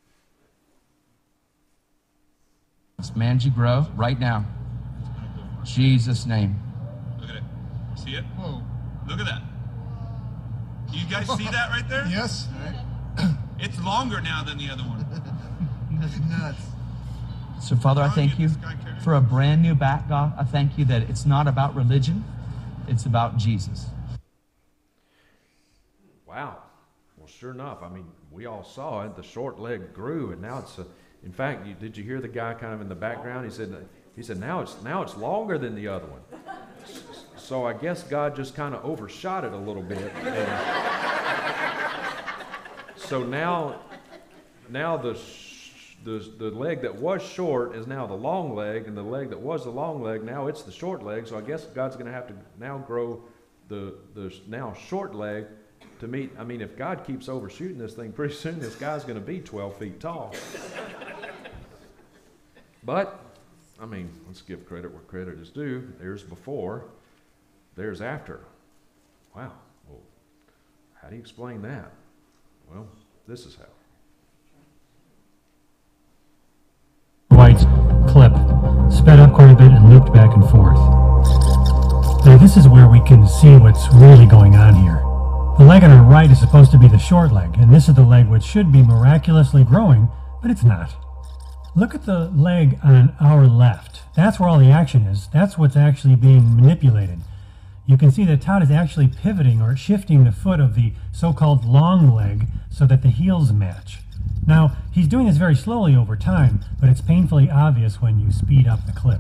Command you grow right now. Jesus' name. Look at it. See it? Whoa. Look at that. You guys see that right there? Yes. It's longer now than the other one. That's nuts. So, Father, I thank you for a brand new back, God. I thank you that it's not about religion. It's about Jesus. Wow. Well, sure enough. I mean, we all saw it. The short leg grew, and now it's a... In fact, you, did you hear the guy kind of in the background? He said, he said, now it's now it's longer than the other one. So I guess God just kind of overshot it a little bit. And so now, now the, the the leg that was short is now the long leg, and the leg that was the long leg, now it's the short leg. So I guess God's going to have to now grow the the now short leg to meet. I mean, if God keeps overshooting this thing, pretty soon this guy's going to be twelve feet tall. But, I mean, let's give credit where credit is due. There's before, there's after. Wow. Well, how do you explain that? Well, this is how. White's clip sped up quite a bit and looped back and forth. Now this is where we can see what's really going on here. The leg on our right is supposed to be the short leg, and this is the leg which should be miraculously growing, but it's not. Look at the leg on our left. That's where all the action is. That's what's actually being manipulated. You can see that Todd is actually pivoting or shifting the foot of the so-called long leg so that the heels match. Now, he's doing this very slowly over time, but it's painfully obvious when you speed up the clip.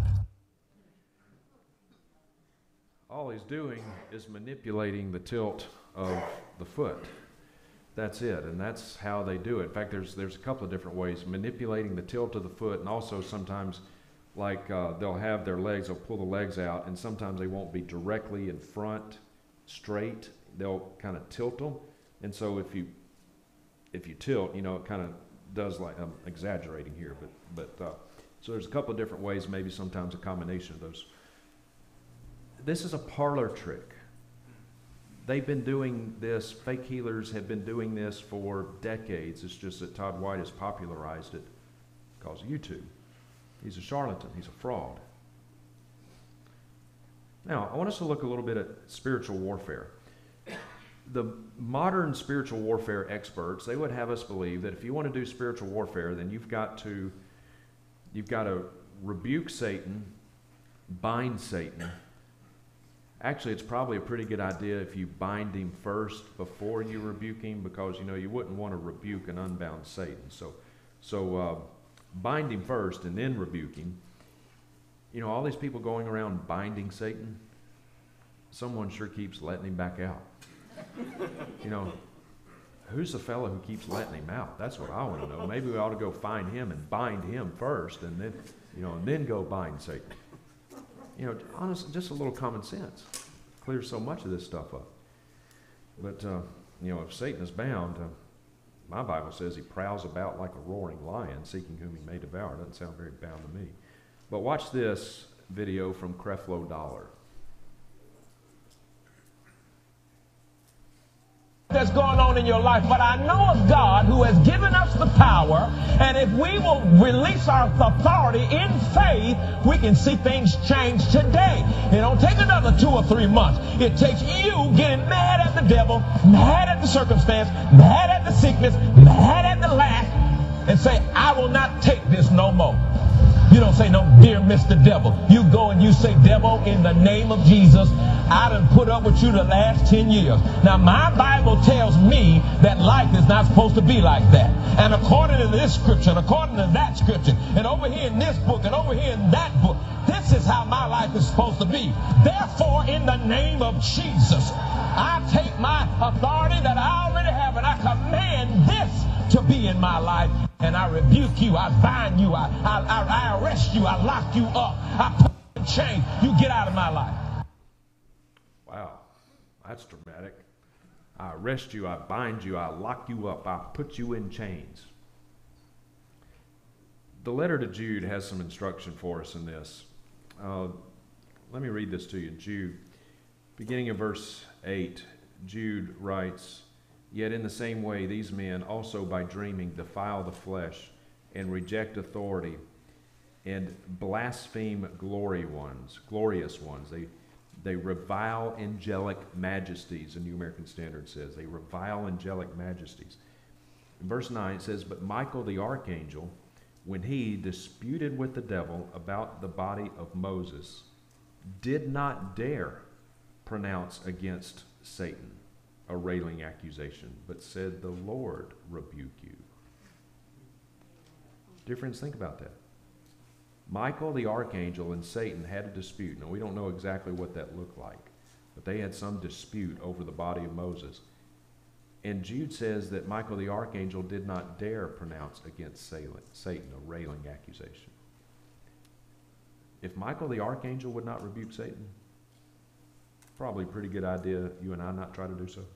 All he's doing is manipulating the tilt of the foot. That's it, and that's how they do it. In fact, there's there's a couple of different ways, manipulating the tilt of the foot, and also sometimes, like uh, they'll have their legs, they'll pull the legs out, and sometimes they won't be directly in front, straight. They'll kind of tilt them, and so if you if you tilt, you know, it kind of does like, I'm exaggerating here, but but uh, so there's a couple of different ways, maybe sometimes a combination of those. This is a parlor trick. They've been doing this, fake healers have been doing this for decades. It's just that Todd White has popularized it because of YouTube. He's a charlatan, he's a fraud. Now, I want us to look a little bit at spiritual warfare. The modern spiritual warfare experts, they would have us believe that if you want to do spiritual warfare, then you've got to, you've got to rebuke Satan, bind Satan. Actually, it's probably a pretty good idea if you bind him first before you rebuke him, because, you know, you wouldn't want to rebuke and unbound Satan. So, so uh, bind him first and then rebuke him. You know, all these people going around binding Satan, someone sure keeps letting him back out. You know, who's the fellow who keeps letting him out? That's what I want to know. Maybe we ought to go find him and bind him first, and then, you know, and then go bind Satan. You know, honestly, just a little common sense clears so much of this stuff up. But, uh, you know, if Satan is bound, uh, my Bible says he prowls about like a roaring lion, seeking whom he may devour. Doesn't sound very bound to me. But watch this video from Creflo Dollar. That's going on in your life, but I know a God who has given us the power, and if we will release our authority in faith, we can see things change today. It don't take another two or three months. It takes you getting mad at the devil, mad at the circumstance, mad at the sickness, mad at the lack, and say, I will not take this no more. You don't say, no, dear Mister Devil. You go and you say, devil, in the name of Jesus, I done put up with you the last ten years. Now, my Bible tells me that life is not supposed to be like that. And according to this scripture, and according to that scripture, and over here in this book, and over here in that book, this is how my life is supposed to be. Therefore, in the name of Jesus, I take my authority that I already have, and I command this to be in my life. And I rebuke you, I bind you, I, I, I, I arrest you, I lock you up, I put you in You get out of my life. Wow, that's dramatic. I arrest you, I bind you, I lock you up, I put you in chains. The letter to Jude has some instruction for us in this. Uh, let me read this to you. Jude, beginning of verse eight, Jude writes, "Yet in the same way these men also by dreaming defile the flesh and reject authority and blaspheme glory ones, glorious ones. They They revile angelic majesties," the New American Standard says. They revile angelic majesties. In verse nine it says, "But Michael the archangel, when he disputed with the devil about the body of Moses, did not dare pronounce against Satan a railing accusation, but said, 'The Lord rebuke you.'" Dear friends, think about that. Michael the archangel and Satan had a dispute. Now, we don't know exactly what that looked like, but they had some dispute over the body of Moses. And Jude says that Michael the archangel did not dare pronounce against Satan a railing accusation. If Michael the archangel would not rebuke Satan, probably a pretty good idea you and I not try to do so.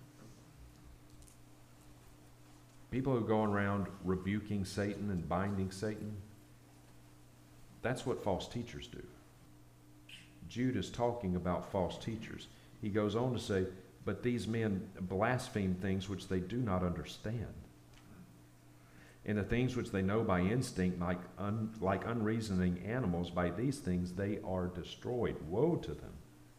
People who go around rebuking Satan and binding Satan, that's what false teachers do. Jude is talking about false teachers. He goes on to say, "But these men blaspheme things which they do not understand. And the things which they know by instinct, like, un, like unreasoning animals, by these things they are destroyed. Woe to them."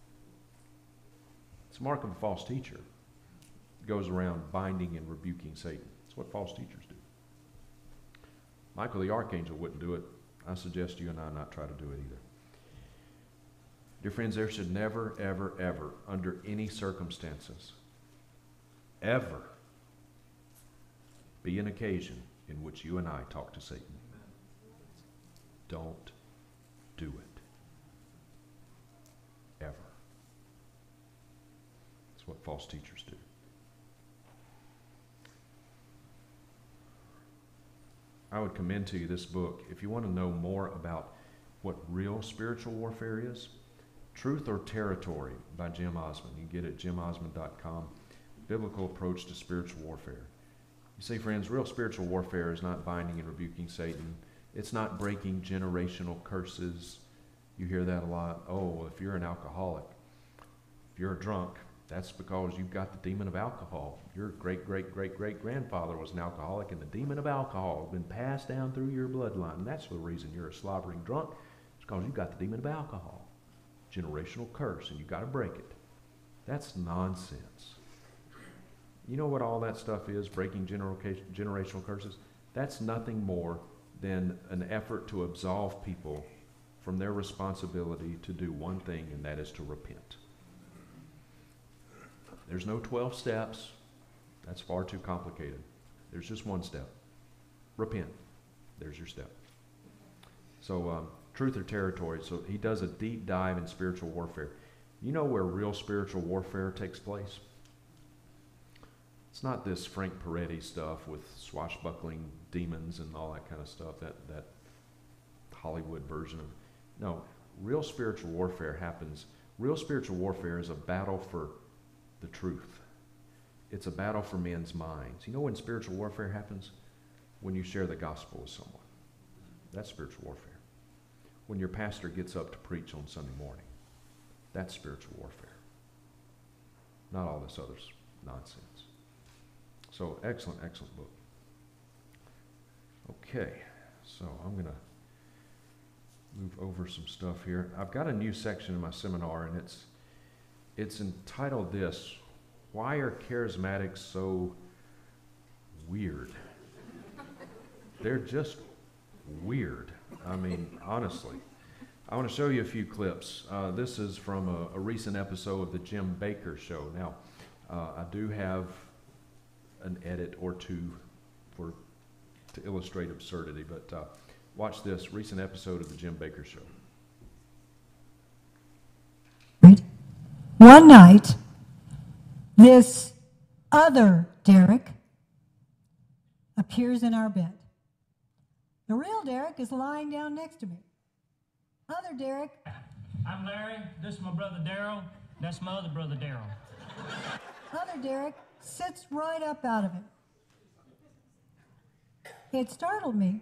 It's a mark of a false teacher. Goes around binding and rebuking Satan. It's what false teachers do. Michael the archangel wouldn't do it. I suggest you and I not try to do it either. Dear friends, there should never, ever, ever, under any circumstances, ever be an occasion in which you and I talk to Satan. Don't do it. Ever. That's what false teachers do. I would commend to you this book. If you want to know more about what real spiritual warfare is, Truth or Territory by Jim Osmond. You can get it at jim osmond dot com. Biblical Approach to Spiritual Warfare. You see, friends, real spiritual warfare is not binding and rebuking Satan. It's not breaking generational curses. You hear that a lot. Oh, if you're an alcoholic, if you're a drunk, that's because you've got the demon of alcohol. Your great, great, great, great grandfather was an alcoholic, and the demon of alcohol has been passed down through your bloodline. And that's the reason you're a slobbering drunk. It's because you've got the demon of alcohol. Generational curse, and you've got to break it. That's nonsense. You know what all that stuff is, breaking gener- generational curses? That's nothing more than an effort to absolve people from their responsibility to do one thing, and that is to repent. There's no twelve steps. That's far too complicated. There's just one step. Repent. There's your step. So, um, Truth or Territory. So he does a deep dive in spiritual warfare. You know where real spiritual warfare takes place? It's not this Frank Peretti stuff with swashbuckling demons and all that kind of stuff, that, that Hollywood version of it. No, real spiritual warfare happens. Real spiritual warfare is a battle for the truth. It's a battle for men's minds. You know when spiritual warfare happens? When you share the gospel with someone. That's spiritual warfare. When your pastor gets up to preach on Sunday morning. That's spiritual warfare. Not all this other nonsense. So, excellent, excellent book. Okay, so I'm going to move over some stuff here. I've got a new section in my seminar, and it's it's entitled this, "Why Are Charismatics So Weird?" They're just weird. I mean, honestly. I want to show you a few clips. Uh, this is from a, a recent episode of the Jim Bakker Show. Now, uh, I do have an edit or two for to illustrate absurdity, but uh, watch this recent episode of the Jim Bakker Show. One night, this other Derek appears in our bed. The real Derek is lying down next to me. Other Derek I'm Larry. This is my brother Daryl. That's my other brother Daryl. Other Derek sits right up out of it. It startled me.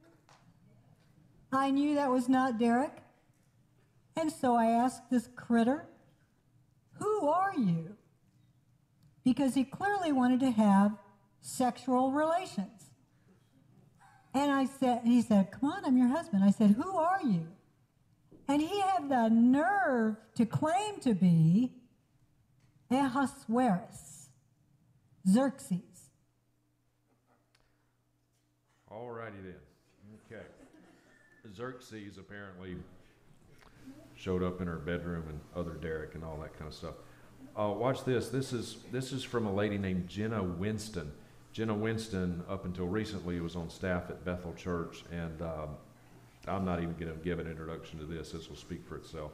I knew that was not Derek, and so I asked this critter, "Who are you?" Because he clearly wanted to have sexual relations. And I said, he said, "Come on, I'm your husband." I said, "Who are you?" And he had the nerve to claim to be Ahasuerus, Xerxes. All righty then. Okay. Xerxes apparently showed up in her bedroom and other Derek and all that kind of stuff. Uh, watch this. This is this is from a lady named Jenna Winston. Jenna Winston, up until recently, was on staff at Bethel Church, and um, I'm not even going to give an introduction to this. This will speak for itself.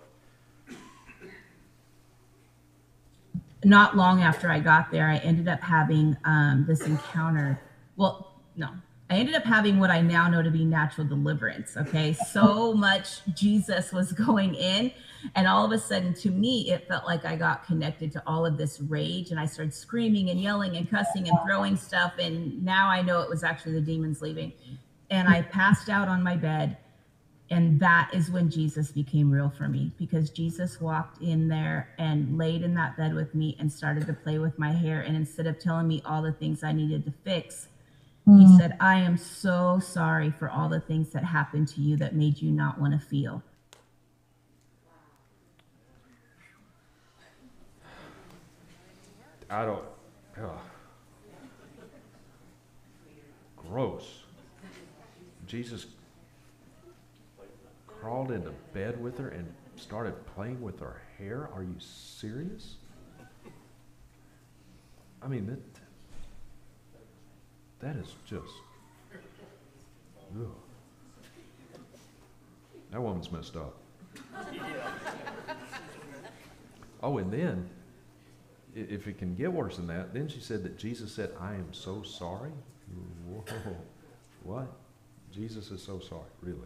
Not long after I got there, I ended up having um, this encounter. Well, no. I ended up having what I now know to be natural deliverance, okay? So much Jesus was going in, and all of a sudden, to me, it felt like I got connected to all of this rage, and I started screaming and yelling and cussing and throwing stuff, and now I know it was actually the demons leaving. And I passed out on my bed, and that is when Jesus became real for me, because Jesus walked in there and laid in that bed with me and started to play with my hair, and instead of telling me all the things I needed to fix, he said, "I am so sorry for all the things that happened to you that made you not want to feel." I don't, ugh. Gross. Jesus crawled into bed with her and started playing with her hair? Are you serious? I mean, that, that is just, ugh. That woman's messed up. Oh, and then, if it can get worse than that, then she said that Jesus said, "I am so sorry." Whoa. What? Jesus is so sorry, really.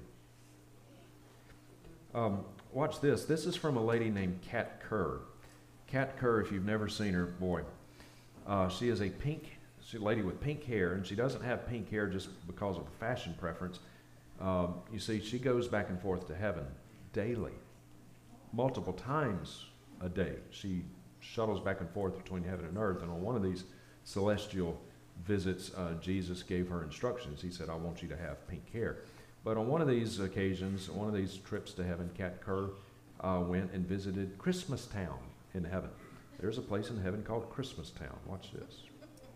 Um, watch this. This is from a lady named Kat Kerr. Kat Kerr, if you've never seen her, boy, uh, she is a pink, she's a lady with pink hair, and she doesn't have pink hair just because of a fashion preference. Um, you see, she goes back and forth to heaven daily, multiple times a day. She shuttles back and forth between heaven and earth, and on one of these celestial visits, uh, Jesus gave her instructions. He said, "I want you to have pink hair." But on one of these occasions, one of these trips to heaven, Kat Kerr uh, went and visited Christmastown in heaven. There's a place in heaven called Christmastown. Watch this.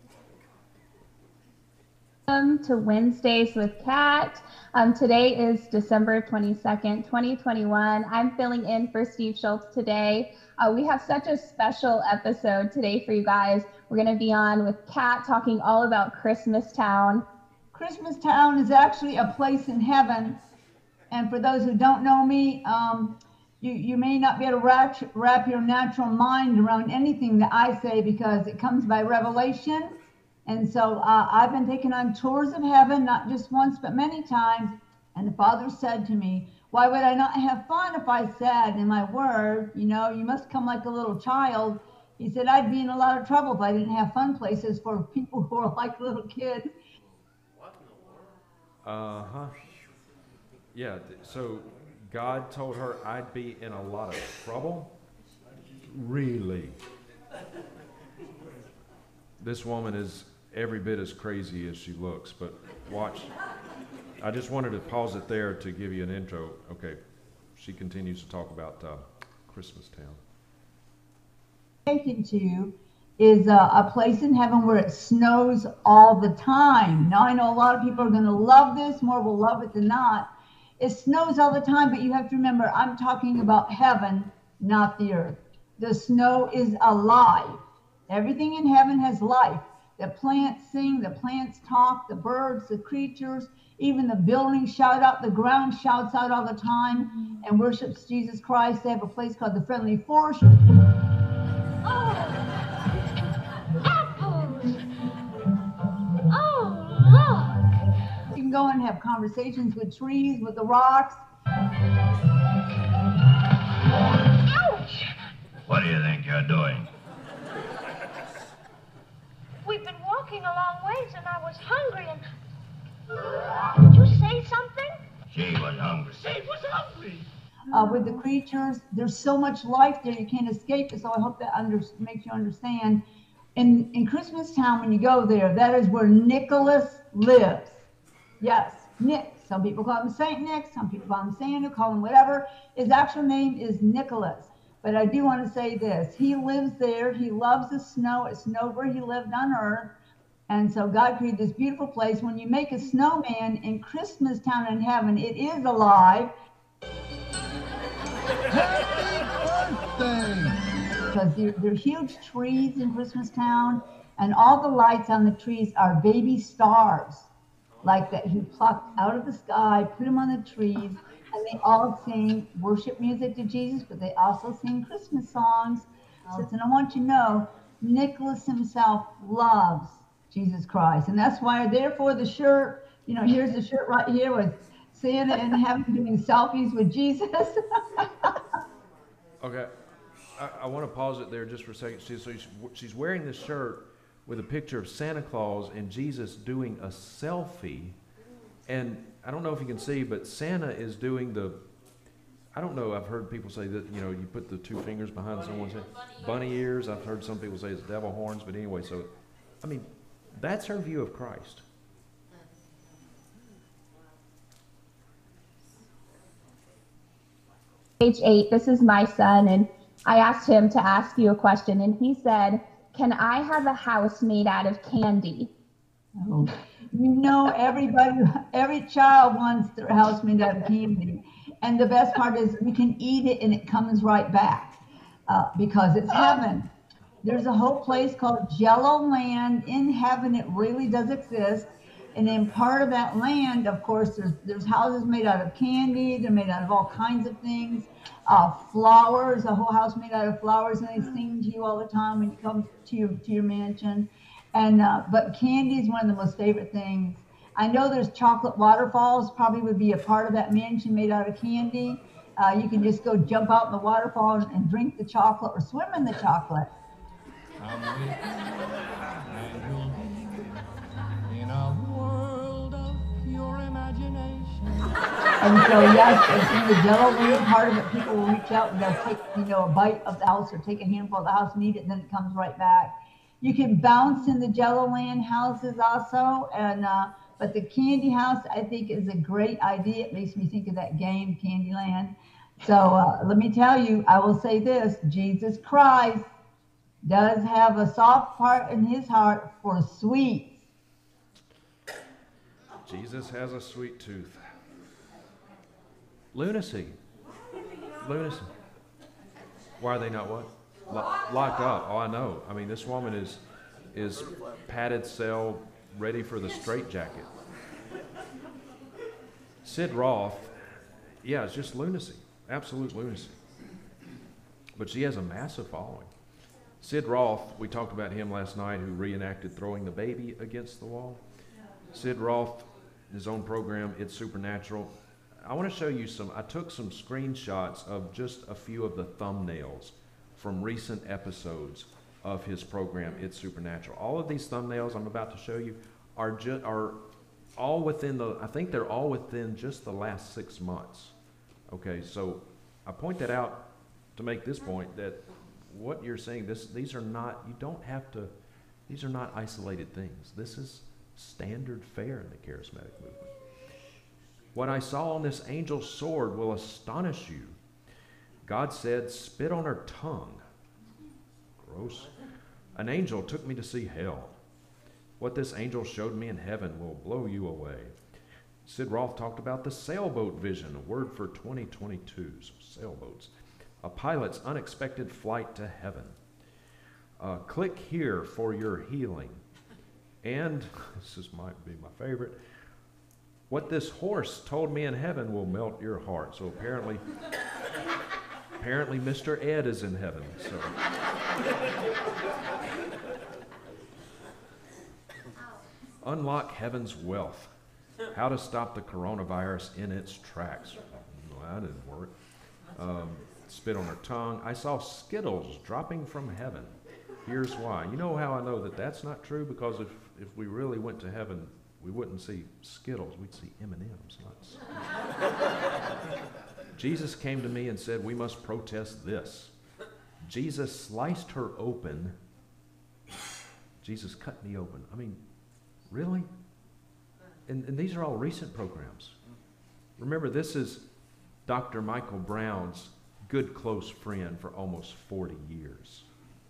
Welcome to Wednesdays with Kat. Um, today is December twenty-second, twenty twenty-one. I'm filling in for Steve Schultz today. Uh, we have such a special episode today for you guys. We're going to be on with Kat talking all about Christmastown. Christmastown is actually a place in heaven. And for those who don't know me, um, you, you may not be able to wrap, wrap your natural mind around anything that I say because it comes by revelation. And so uh, I've been taken on tours of heaven, not just once, but many times. And the Father said to me, "Why would I not have fun if I said in my word, you know, you must come like a little child?" He said, "I'd be in a lot of trouble if I didn't have fun places for people who are like little kids." Uh-huh. Yeah, so God told her I'd be in a lot of trouble? Really? This woman is every bit as crazy as she looks, but watch. I just wanted to pause it there to give you an intro. Okay, she continues to talk about uh, Christmastown. Taken to is a, a place in heaven where it snows all the time. Now I know a lot of people are going to love this, more will love it than not. It snows all the time, but you have to remember, I'm talking about heaven, not the earth. The snow is alive. Everything in heaven has life. The plants sing, the plants talk, the birds, the creatures, even the buildings shout out, the ground shouts out all the time and worships Jesus Christ. They have a place called the Friendly Forest. Oh, apples! Oh, look! You can go and have conversations with trees, with the rocks. you're doing? We've been walking a long ways and I was hungry and... Did you say something? She was hungry. She was hungry. Uh, with the creatures, there's so much life there, you can't escape it. So I hope that under, makes you understand. In, in Christmas Town, when you go there, that is where Nicholas lives. Yes, Nick. Some people call him Saint Nick. Some people call him Santa, call him whatever. His actual name is Nicholas. But I do want to say this. He lives there. He loves the snow. It snowed where he lived on earth. And so God created this beautiful place. When you make a snowman in Christmas Town in heaven, it is alive. Because there, there are huge trees in Christmas Town, and all the lights on the trees are baby stars, like that he plucked out of the sky, put them on the trees, and they all sing worship music to Jesus, but they also sing Christmas songs. So, and I want you to know, Nicholas himself loves Jesus Christ, and that's why, therefore, the shirt, you know, here's the shirt right here with Santa in heaven doing selfies with Jesus. Okay, I, I want to pause it there just for a second. She, so she's, she's wearing this shirt with a picture of Santa Claus and Jesus doing a selfie. And I don't know if you can see, but Santa is doing the, I don't know, I've heard people say that, you know, you put the two fingers behind someone's head. Bunny ears. I've heard some people say it's devil horns, but anyway, so, I mean, that's her view of Christ. Age eight, this is my son, and I asked him to ask you a question, and he said, can I have a house made out of candy? Oh, you know, everybody, every child wants their house made out of candy. And the best part is we can eat it and it comes right back uh, because it's heaven. There's a whole place called Jello Land in heaven. It really does exist. And in part of that land, of course, there's there's houses made out of candy. They're made out of all kinds of things. Uh, flowers, a whole house made out of flowers, and they sing to you all the time when you come to your to your mansion. And uh, but candy is one of the most favorite things. I know there's chocolate waterfalls. Probably would be a part of that mansion made out of candy. Uh, you can just go jump out in the waterfall and, and drink the chocolate or swim in the chocolate. I'm with you, in a world of pure imagination. And so, yes, and in the Jello Land part of it, people will reach out and they'll take, you know, a bite of the house or take a handful of the house and eat it, and then it comes right back. You can bounce in the Jello Land houses also, and uh, but the candy house, I think, is a great idea. It makes me think of that game, Candyland. So uh, let me tell you, I will say this, Jesus Christ does have a soft part in his heart for sweets. Jesus has a sweet tooth. Lunacy. Lunacy. Why are they not what? Lo- locked up. Oh, I know. I mean, this woman is is padded cell, ready for the straitjacket. Sid Roth, yeah, it's just lunacy. Absolute lunacy. But she has a massive following. Sid Roth, we talked about him last night, who reenacted throwing the baby against the wall. Sid Roth, his own program, It's Supernatural. I want to show you some, I took some screenshots of just a few of the thumbnails from recent episodes of his program, It's Supernatural. All of these thumbnails I'm about to show you are just, are all within the, I think they're all within just the last six months. Okay, so I point that out to make this point that what you're saying, this, these are not, you don't have to, these are not isolated things. This is standard fare in the charismatic movement. What I saw on this angel's sword will astonish you. God said, spit on her tongue. Gross. An angel took me to see hell. What this angel showed me in heaven will blow you away. Sid Roth talked about the sailboat vision, a word for twenty twenty-two, so sailboats. A pilot's unexpected flight to heaven. Uh, click here for your healing. And, this is, might be my favorite, what this horse told me in heaven will melt your heart. So apparently, apparently Mister Ed is in heaven. So. Unlock heaven's wealth. How to stop the coronavirus in its tracks. Well, that didn't work. Um, spit on her tongue. I saw Skittles dropping from heaven. Here's why. You know how I know that that's not true? Because if, if we really went to heaven, we wouldn't see Skittles. We'd see M and M's. Not Jesus came to me and said, we must protest this. Jesus sliced her open. Jesus cut me open. I mean, really? And, and these are all recent programs. Remember, this is Doctor Michael Brown's good close friend for almost forty years.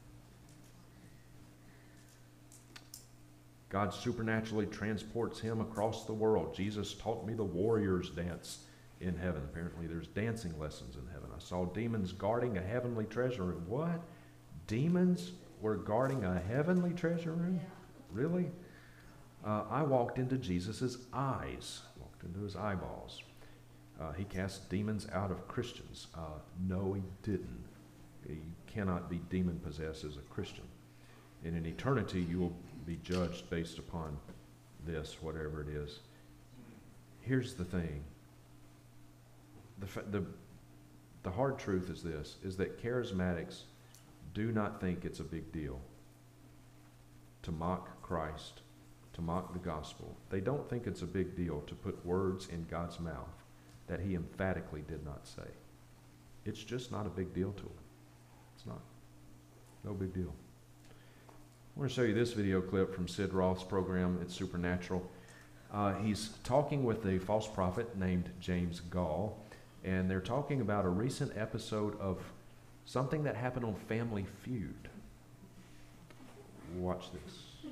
God supernaturally transports him across the world. Jesus taught me the warrior's dance in heaven. Apparently there's dancing lessons in heaven. I saw demons guarding a heavenly treasure room. What? Demons were guarding a heavenly treasure room? Really? Uh, I walked into Jesus' eyes, walked into his eyeballs. Uh, he cast demons out of Christians. Uh, no, he didn't. You cannot be demon-possessed as a Christian. And in eternity, you will be judged based upon this, whatever it is. Here's the thing. The, the, the hard truth is this, is that charismatics do not think it's a big deal to mock Christ, to mock the gospel. They don't think it's a big deal to put words in God's mouth that he emphatically did not say. It's just not a big deal to them. It's not. No big deal. I want to show you this video clip from Sid Roth's program, It's Supernatural. Uh, he's talking with a false prophet named James Gall, and they're talking about a recent episode of something that happened on Family Feud. Watch this.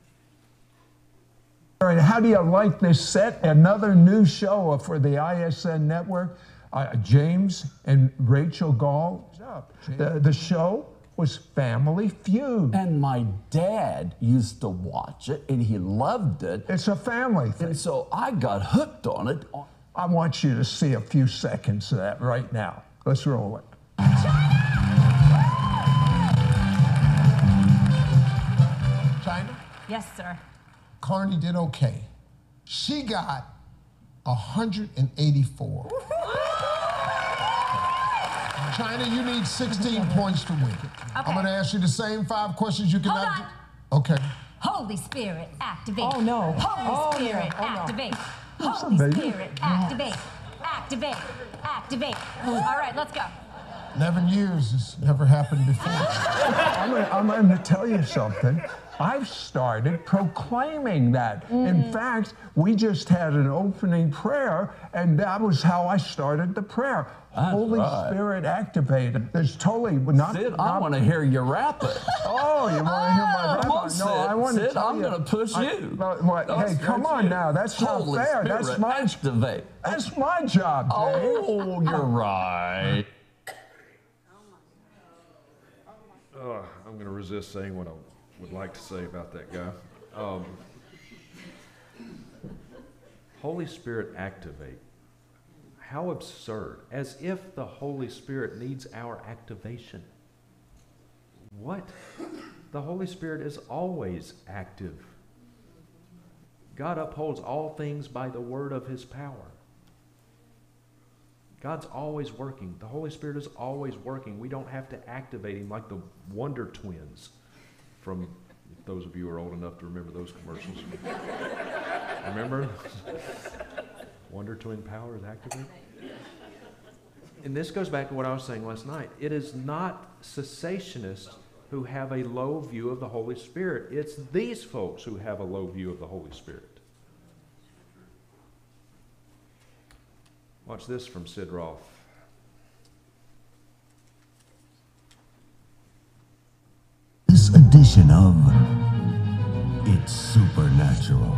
All right, how do you like this set? Another new show for the I S N network. Uh, James and Rachel Gall. The, the show was Family Feud. And my dad used to watch it, and he loved it. It's a family thing. And so I got hooked on it. I want you to see a few seconds of that right now. Let's roll it. China? Yes, sir. Carney did okay. She got one hundred eighty-four. China, you need sixteen points to win. Okay. I'm going to ask you the same five questions you cannot Hold do. Okay. Holy Spirit, activate. Oh, no. Holy Oh, Spirit, no. Oh, no. activate. What's Holy up, baby? Spirit, activate. Activate. Activate. All right, let's go. eleven years has never happened before. I'm gonna, I'm gonna tell you something. I've started proclaiming that. Mm. In fact, we just had an opening prayer, and that was how I started the prayer. That's Holy right. Spirit activated. There's totally not. Sid, not, I want to hear you rap it. Oh, you want to hear my rap? Come on, No, Sid. I want to Sid, tell I'm you. gonna push I- you. but what- That's hey, come right, on you. now. That's Holy not fair. Spirit, That's my activate. That's my job, Dave. Oh, you're right. Uh, I'm going to resist saying what I would like to say about that guy. Um, Holy Spirit activate. How absurd. As if the Holy Spirit needs our activation. What? The Holy Spirit is always active. God upholds all things by the word of his power. God's always working. The Holy Spirit is always working. We don't have to activate him like the Wonder Twins from, if those of you who are old enough to remember those commercials. Remember? Wonder Twin powers activate. And this goes back to what I was saying last night. It is not cessationists who have a low view of the Holy Spirit. It's these folks who have a low view of the Holy Spirit. Watch this from Sid Roth. This edition of It's Supernatural.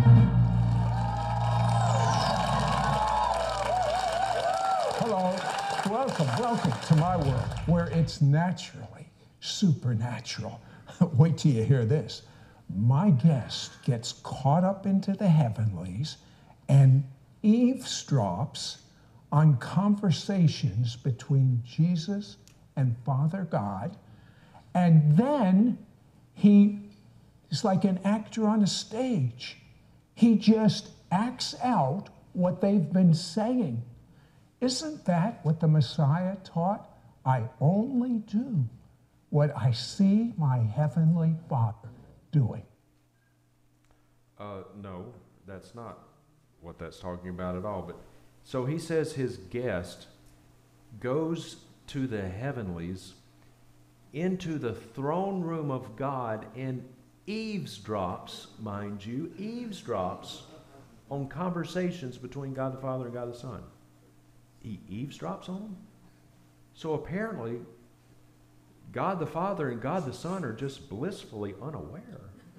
Hello, welcome, welcome to my world where it's naturally supernatural. Wait till you hear this. My guest gets caught up into the heavenlies and eavesdrops on conversations between Jesus and Father God, and then he is like an actor on a stage. He just acts out what they've been saying. Isn't that what the Messiah taught? I only do what I see my Heavenly Father doing. Uh, no, that's not what that's talking about at all. But so he says his guest goes to the heavenlies, into the throne room of God, and eavesdrops, mind you, eavesdrops on conversations between God the Father and God the Son. He eavesdrops on them? So apparently, God the Father and God the Son are just blissfully unaware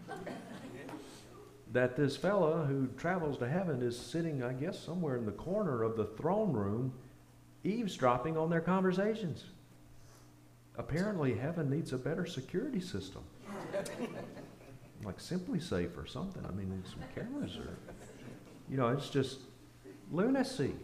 that this fella who travels to heaven is sitting, I guess, somewhere in the corner of the throne room, eavesdropping on their conversations. Apparently, heaven needs a better security system. Like SimpliSafe or something. I mean, need some cameras or, you know, it's just lunacy.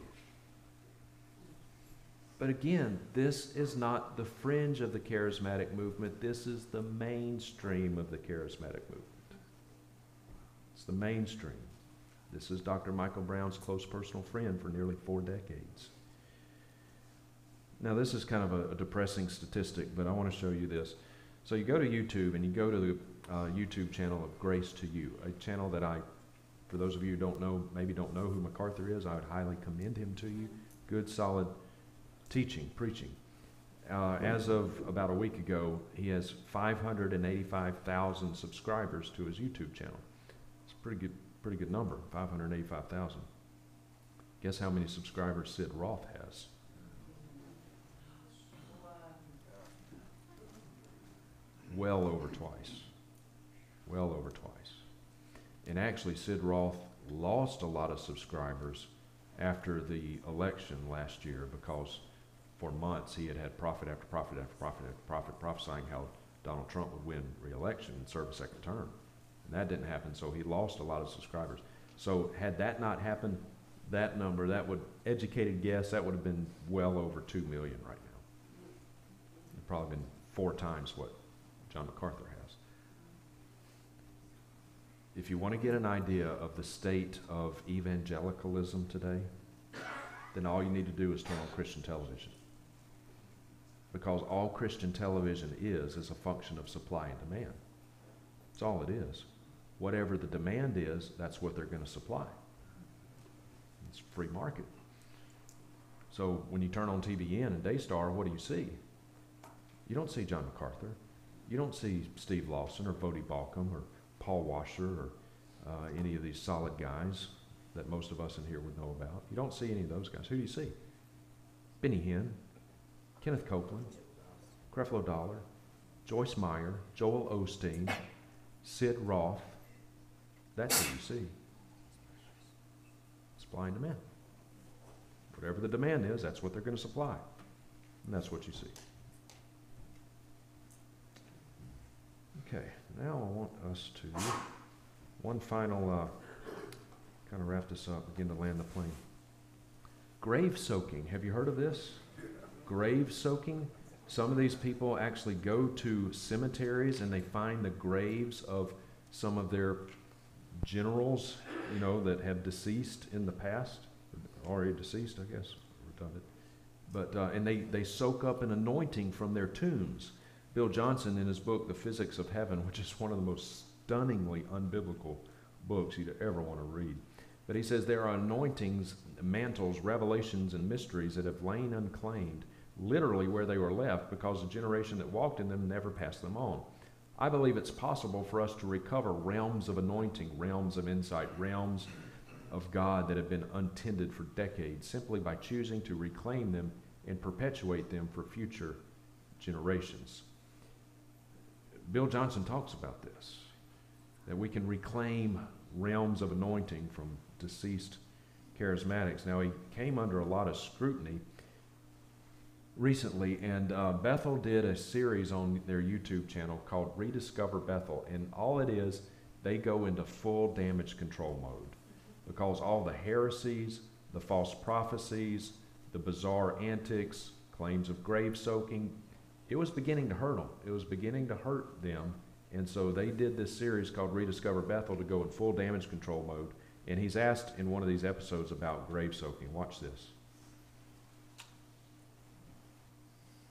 But again, this is not the fringe of the charismatic movement. This is the mainstream of the charismatic movement. It's the mainstream. This is Doctor Michael Brown's close personal friend for nearly four decades. Now, this is kind of a, a depressing statistic, but I want to show you this. So you go to YouTube and you go to the uh, YouTube channel of Grace to You, a channel that I, for those of you who don't know, maybe don't know who MacArthur is, I would highly commend him to you. Good, solid teaching, preaching. Uh, as of about a week ago, he has five hundred eighty-five thousand subscribers to his YouTube channel. It's a pretty good, pretty good number, five hundred eighty-five thousand. Guess how many subscribers Sid Roth has? Well over twice. Well over twice. And actually, Sid Roth lost a lot of subscribers after the election last year because for months he had had prophet after prophet after prophet after prophet prophesying how Donald Trump would win re-election and serve a second term. And that didn't happen, so he lost a lot of subscribers. So had that not happened, that number, that would, educated guess, that would have been well over two million right now. It'd probably been four times what John MacArthur has. If you want to get an idea of the state of evangelicalism today, then all you need to do is turn on Christian television. Because all Christian television is, is a function of supply and demand. That's all it is. Whatever the demand is, that's what they're going to supply. It's free market. So when you turn on T V N and Daystar, what do you see? You don't see John MacArthur. You don't see Steve Lawson or Vodi Balcom or Paul Washer or uh, any of these solid guys that most of us in here would know about. You don't see any of those guys. Who do you see? Benny Hinn, Kenneth Copeland, Creflo Dollar, Joyce Meyer, Joel Osteen, Sid Roth. That's who you see. Supply and demand. Whatever the demand is, that's what they're going to supply. And that's what you see. Okay, now I want us to, one final, uh, kind of wrap this up, begin to land the plane. Grave soaking. Have you heard of this? Grave soaking. Some of these people actually go to cemeteries and they find the graves of some of their generals, you know, that have deceased in the past, already deceased, I guess, redundant. But uh, and they they soak up an anointing from their tombs. Bill Johnson, in his book The Physics of Heaven, which is one of the most stunningly unbiblical books you'd ever want to read, but he says there are anointings, mantles, revelations, and mysteries that have lain unclaimed, literally where they were left, because the generation that walked in them never passed them on. I believe it's possible for us to recover realms of anointing, realms of insight, realms of God that have been untended for decades, simply by choosing to reclaim them and perpetuate them for future generations. Bill Johnson talks about this, that we can reclaim realms of anointing from deceased charismatics. Now, he came under a lot of scrutiny recently, and uh, Bethel did a series on their YouTube channel called Rediscover Bethel, and all it is, they go into full damage control mode because all the heresies, the false prophecies, the bizarre antics, claims of grave soaking, it was beginning to hurt them. It was beginning to hurt them, and so they did this series called Rediscover Bethel to go in full damage control mode, and he's asked in one of these episodes about grave soaking. Watch this. However,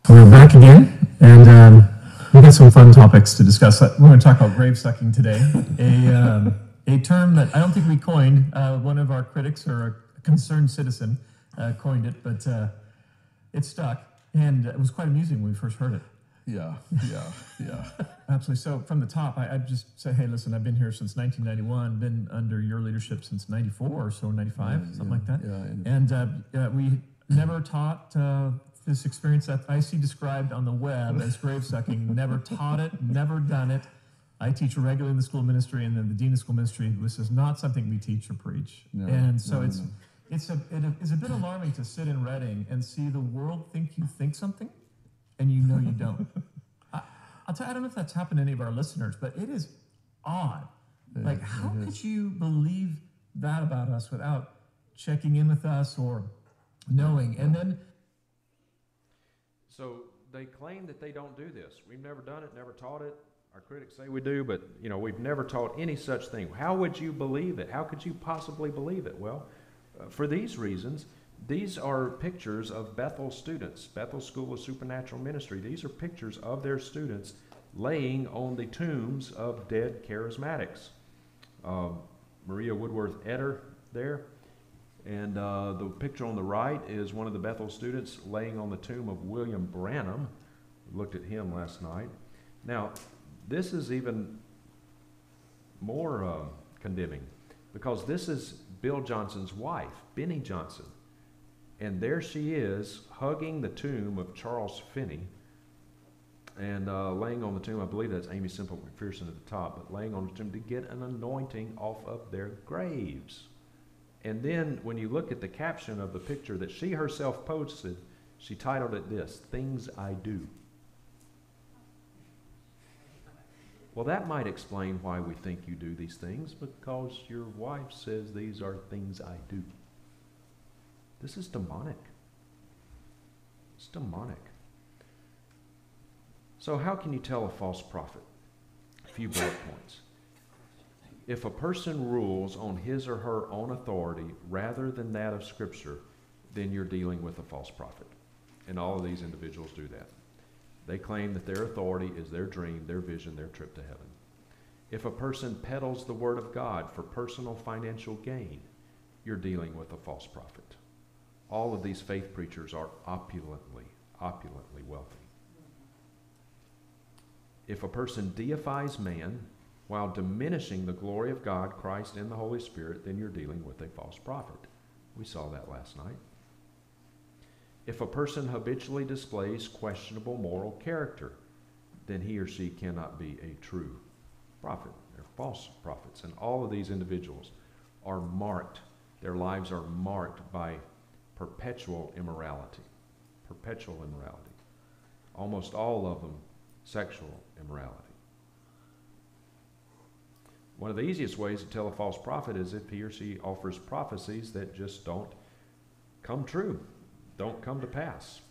back again, and um, we got some fun topics to discuss. We're going to talk about grave sucking today, a um, a term that I don't think we coined. Uh, one of our critics or a concerned citizen uh, coined it, but uh, it stuck, and it was quite amusing when we first heard it. Yeah, yeah, yeah. Absolutely. So from the top, I, I'd just say, hey, listen, I've been here since nineteen ninety-one, been under your leadership since ninety-four or so, ninety-five, Yeah, something yeah, like that. yeah, and- and uh, uh, we never taught uh, this experience that I see described on the web as grave sucking. Never taught it, never done it. I teach regularly in the school ministry, and then the dean of school ministry. This is not something we teach or preach. No, and so no, it's no. it's a it is a bit alarming to sit in Reading and see the world think you think something, and you know you don't. I, I'll tell you, I don't know if that's happened to any of our listeners, but it is odd. Like, how could you believe that about us without checking in with us or knowing? And then So they claim that they don't do this. We've never done it, never taught it. Our critics say we do, but you know, we've never taught any such thing. How would you believe it? How could you possibly believe it? Well, uh, for these reasons, these are pictures of Bethel students, Bethel School of Supernatural Ministry. These are pictures of their students laying on the tombs of dead charismatics. Uh, Maria Woodworth Etter there. And uh, the picture on the right is one of the Bethel students laying on the tomb of William Branham. We looked at him last night. Now, this is even more uh, condemning because this is Bill Johnson's wife, Benny Johnson. And there she is hugging the tomb of Charles Finney and uh, laying on the tomb. I believe that's Amy Semple McPherson at the top, but laying on the tomb to get an anointing off of their graves. And then when you look at the caption of the picture that she herself posted, she titled it this, Things I Do. Well, that might explain why we think you do these things, because your wife says these are things I do. This is demonic. It's demonic. So how can you tell a false prophet? A few bullet points. If a person rules on his or her own authority rather than that of Scripture, then you're dealing with a false prophet. And all of these individuals do that. They claim that their authority is their dream, their vision, their trip to heaven. If a person peddles the Word of God for personal financial gain, you're dealing with a false prophet. All of these faith preachers are opulently, opulently wealthy. If a person deifies man while diminishing the glory of God, Christ, and the Holy Spirit, then you're dealing with a false prophet. We saw that last night. If a person habitually displays questionable moral character, then he or she cannot be a true prophet. They're false prophets. And all of these individuals are marked, their lives are marked by perpetual immorality. Perpetual immorality. Almost all of them sexual immorality. One of the easiest ways to tell a false prophet is if he or she offers prophecies that just don't come true, don't come to pass.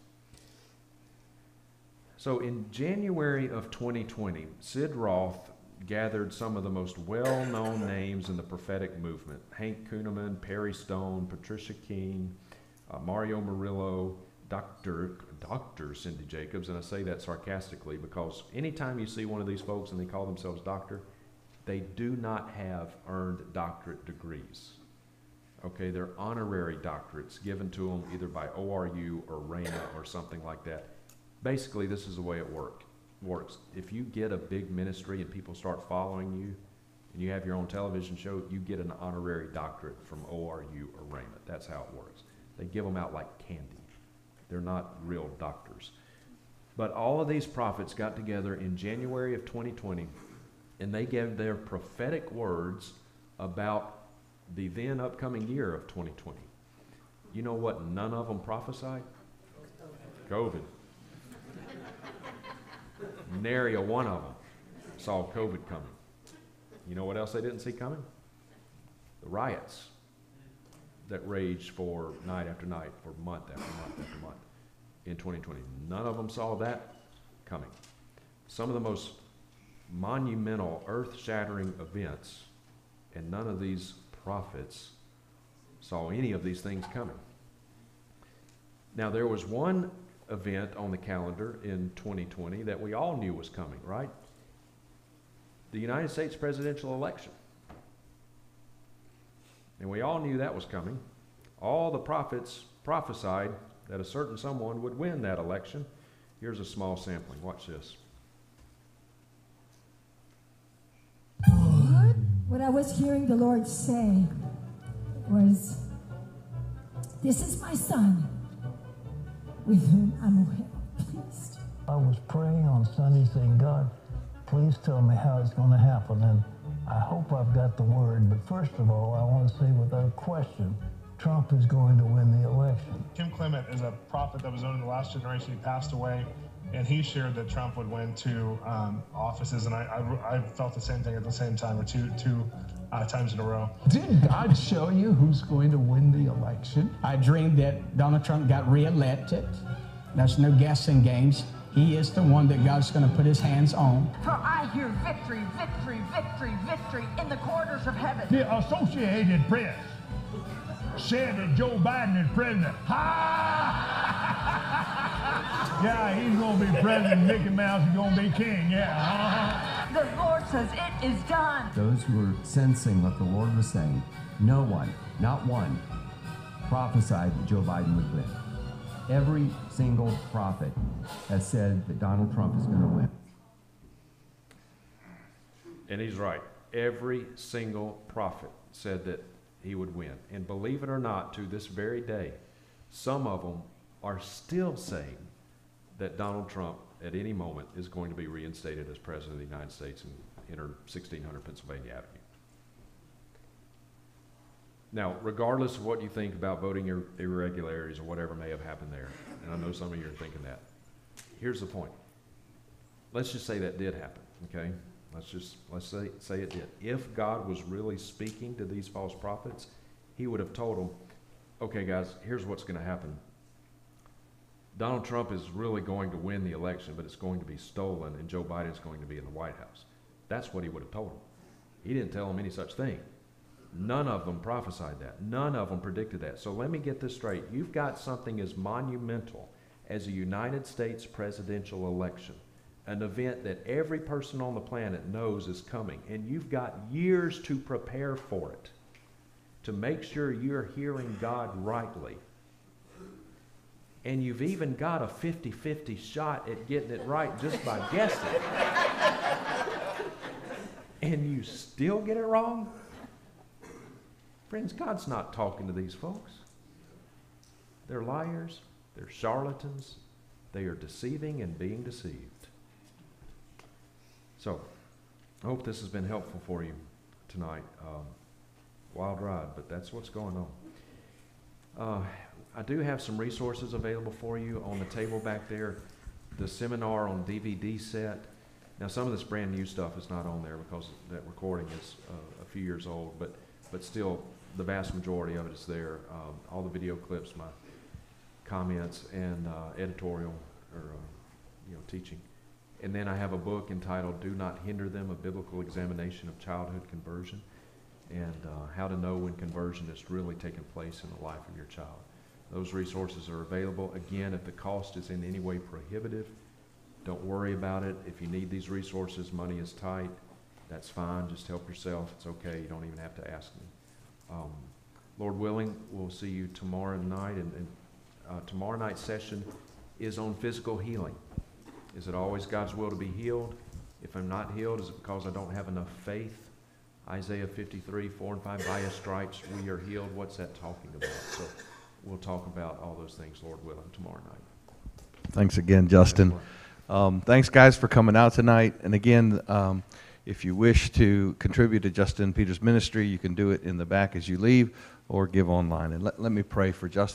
So in January of twenty twenty, Sid Roth gathered some of the most well-known names in the prophetic movement. Hank Kuhneman, Perry Stone, Patricia King, uh, Mario Murillo, Doctor Doctor Cindy Jacobs, and I say that sarcastically because anytime you see one of these folks and they call themselves doctor, they do not have earned doctorate degrees. Okay, they're honorary doctorates given to them either by O R U or RHEMA or something like that. Basically, this is the way it work, works. If you get a big ministry and people start following you and you have your own television show, you get an honorary doctorate from O R U or RHEMA. That's how it works. They give them out like candy. They're not real doctors. But all of these prophets got together in January of twenty twenty, and they gave their prophetic words about the then upcoming year of twenty twenty. You know what none of them prophesied? COVID. Nary a one of them saw COVID coming. You know what else they didn't see coming? The riots that raged for night after night, for month after month after month in twenty twenty. None of them saw that coming. Some of the most monumental, earth-shattering events, and none of these prophets saw any of these things coming. Now, there was one event on the calendar in twenty twenty that we all knew was coming, right? The United States presidential election. And we all knew that was coming. All the prophets prophesied that a certain someone would win that election. Here's a small sampling. Watch this. What I was hearing the Lord say was, this is my son, with whom I'm well pleased. I was praying on Sunday saying, God, please tell me how it's going to happen. And I hope I've got the word. But first of all, I want to say without question, Trump is going to win the election. Kim Clement is a prophet that was known in the last generation. He passed away, and he shared that Trump would win two um, offices. And I, I, I felt the same thing at the same time, or two, two uh, times in a row. Did God show you who's going to win the election? I dreamed that Donald Trump got reelected. There's no guessing games. He is the one that God's going to put his hands on. For I hear victory, victory, victory, victory in the corridors of heaven. The Associated Press said that Joe Biden is president. Ha! Yeah, he's going to be president. Mickey Mouse is going to be king. Yeah. Uh-huh. The Lord says it is done. Those who were sensing what the Lord was saying, no one, not one, prophesied that Joe Biden would win. Every single prophet has said that Donald Trump is going to win. And he's right. Every single prophet said that he would win. And believe it or not, to this very day, some of them are still saying that Donald Trump at any moment is going to be reinstated as President of the United States and enter sixteen hundred Pennsylvania Avenue. Now, regardless of what you think about voting ir irregularities or whatever may have happened there, and I know some of you are thinking that, here's the point. Let's just say that did happen, okay? Let's just, let's say, say it did. If God was really speaking to these false prophets, he would have told them, okay, guys, here's what's going to happen. Donald Trump is really going to win the election, but it's going to be stolen, and Joe Biden is going to be in the White House. That's what he would have told them. He didn't tell them any such thing. None of them prophesied that. None of them predicted that. So let me get this straight. You've got something as monumental as a United States presidential election, an event that every person on the planet knows is coming, and you've got years to prepare for it, to make sure you're hearing God rightly. And you've even got a fifty fifty shot at getting it right just by guessing. And you still get it wrong? Friends, God's not talking to these folks. They're liars. They're charlatans. They are deceiving and being deceived. So, I hope this has been helpful for you tonight. Um, wild ride, but that's what's going on. Uh, I do have some resources available for you on the table back there. The seminar on D V D set. Now, some of this brand new stuff is not on there because that recording is uh, a few years old, but but still, the vast majority of it is there. Um, all the video clips, my comments, and uh, editorial or uh, you know teaching. And then I have a book entitled "Do Not Hinder Them: A Biblical Examination of Childhood Conversion," and uh, how to know when conversion is really taking place in the life of your child. Those resources are available. Again, if the cost is in any way prohibitive, don't worry about it. If you need these resources, money is tight, that's fine. Just help yourself. It's okay. You don't even have to ask me. Um, Lord willing, we'll see you tomorrow night. And, and uh, tomorrow night's session is on physical healing. Is it always God's will to be healed? If I'm not healed, is it because I don't have enough faith? Isaiah fifty-three, four and five, by his stripes we are healed. What's that talking about? So we'll talk about all those things, Lord willing, tomorrow night. Thanks again, Justin. Um, thanks, guys, for coming out tonight. And again, um, if you wish to contribute to Justin Peters' ministry, you can do it in the back as you leave or give online. And let, let me pray for Justin.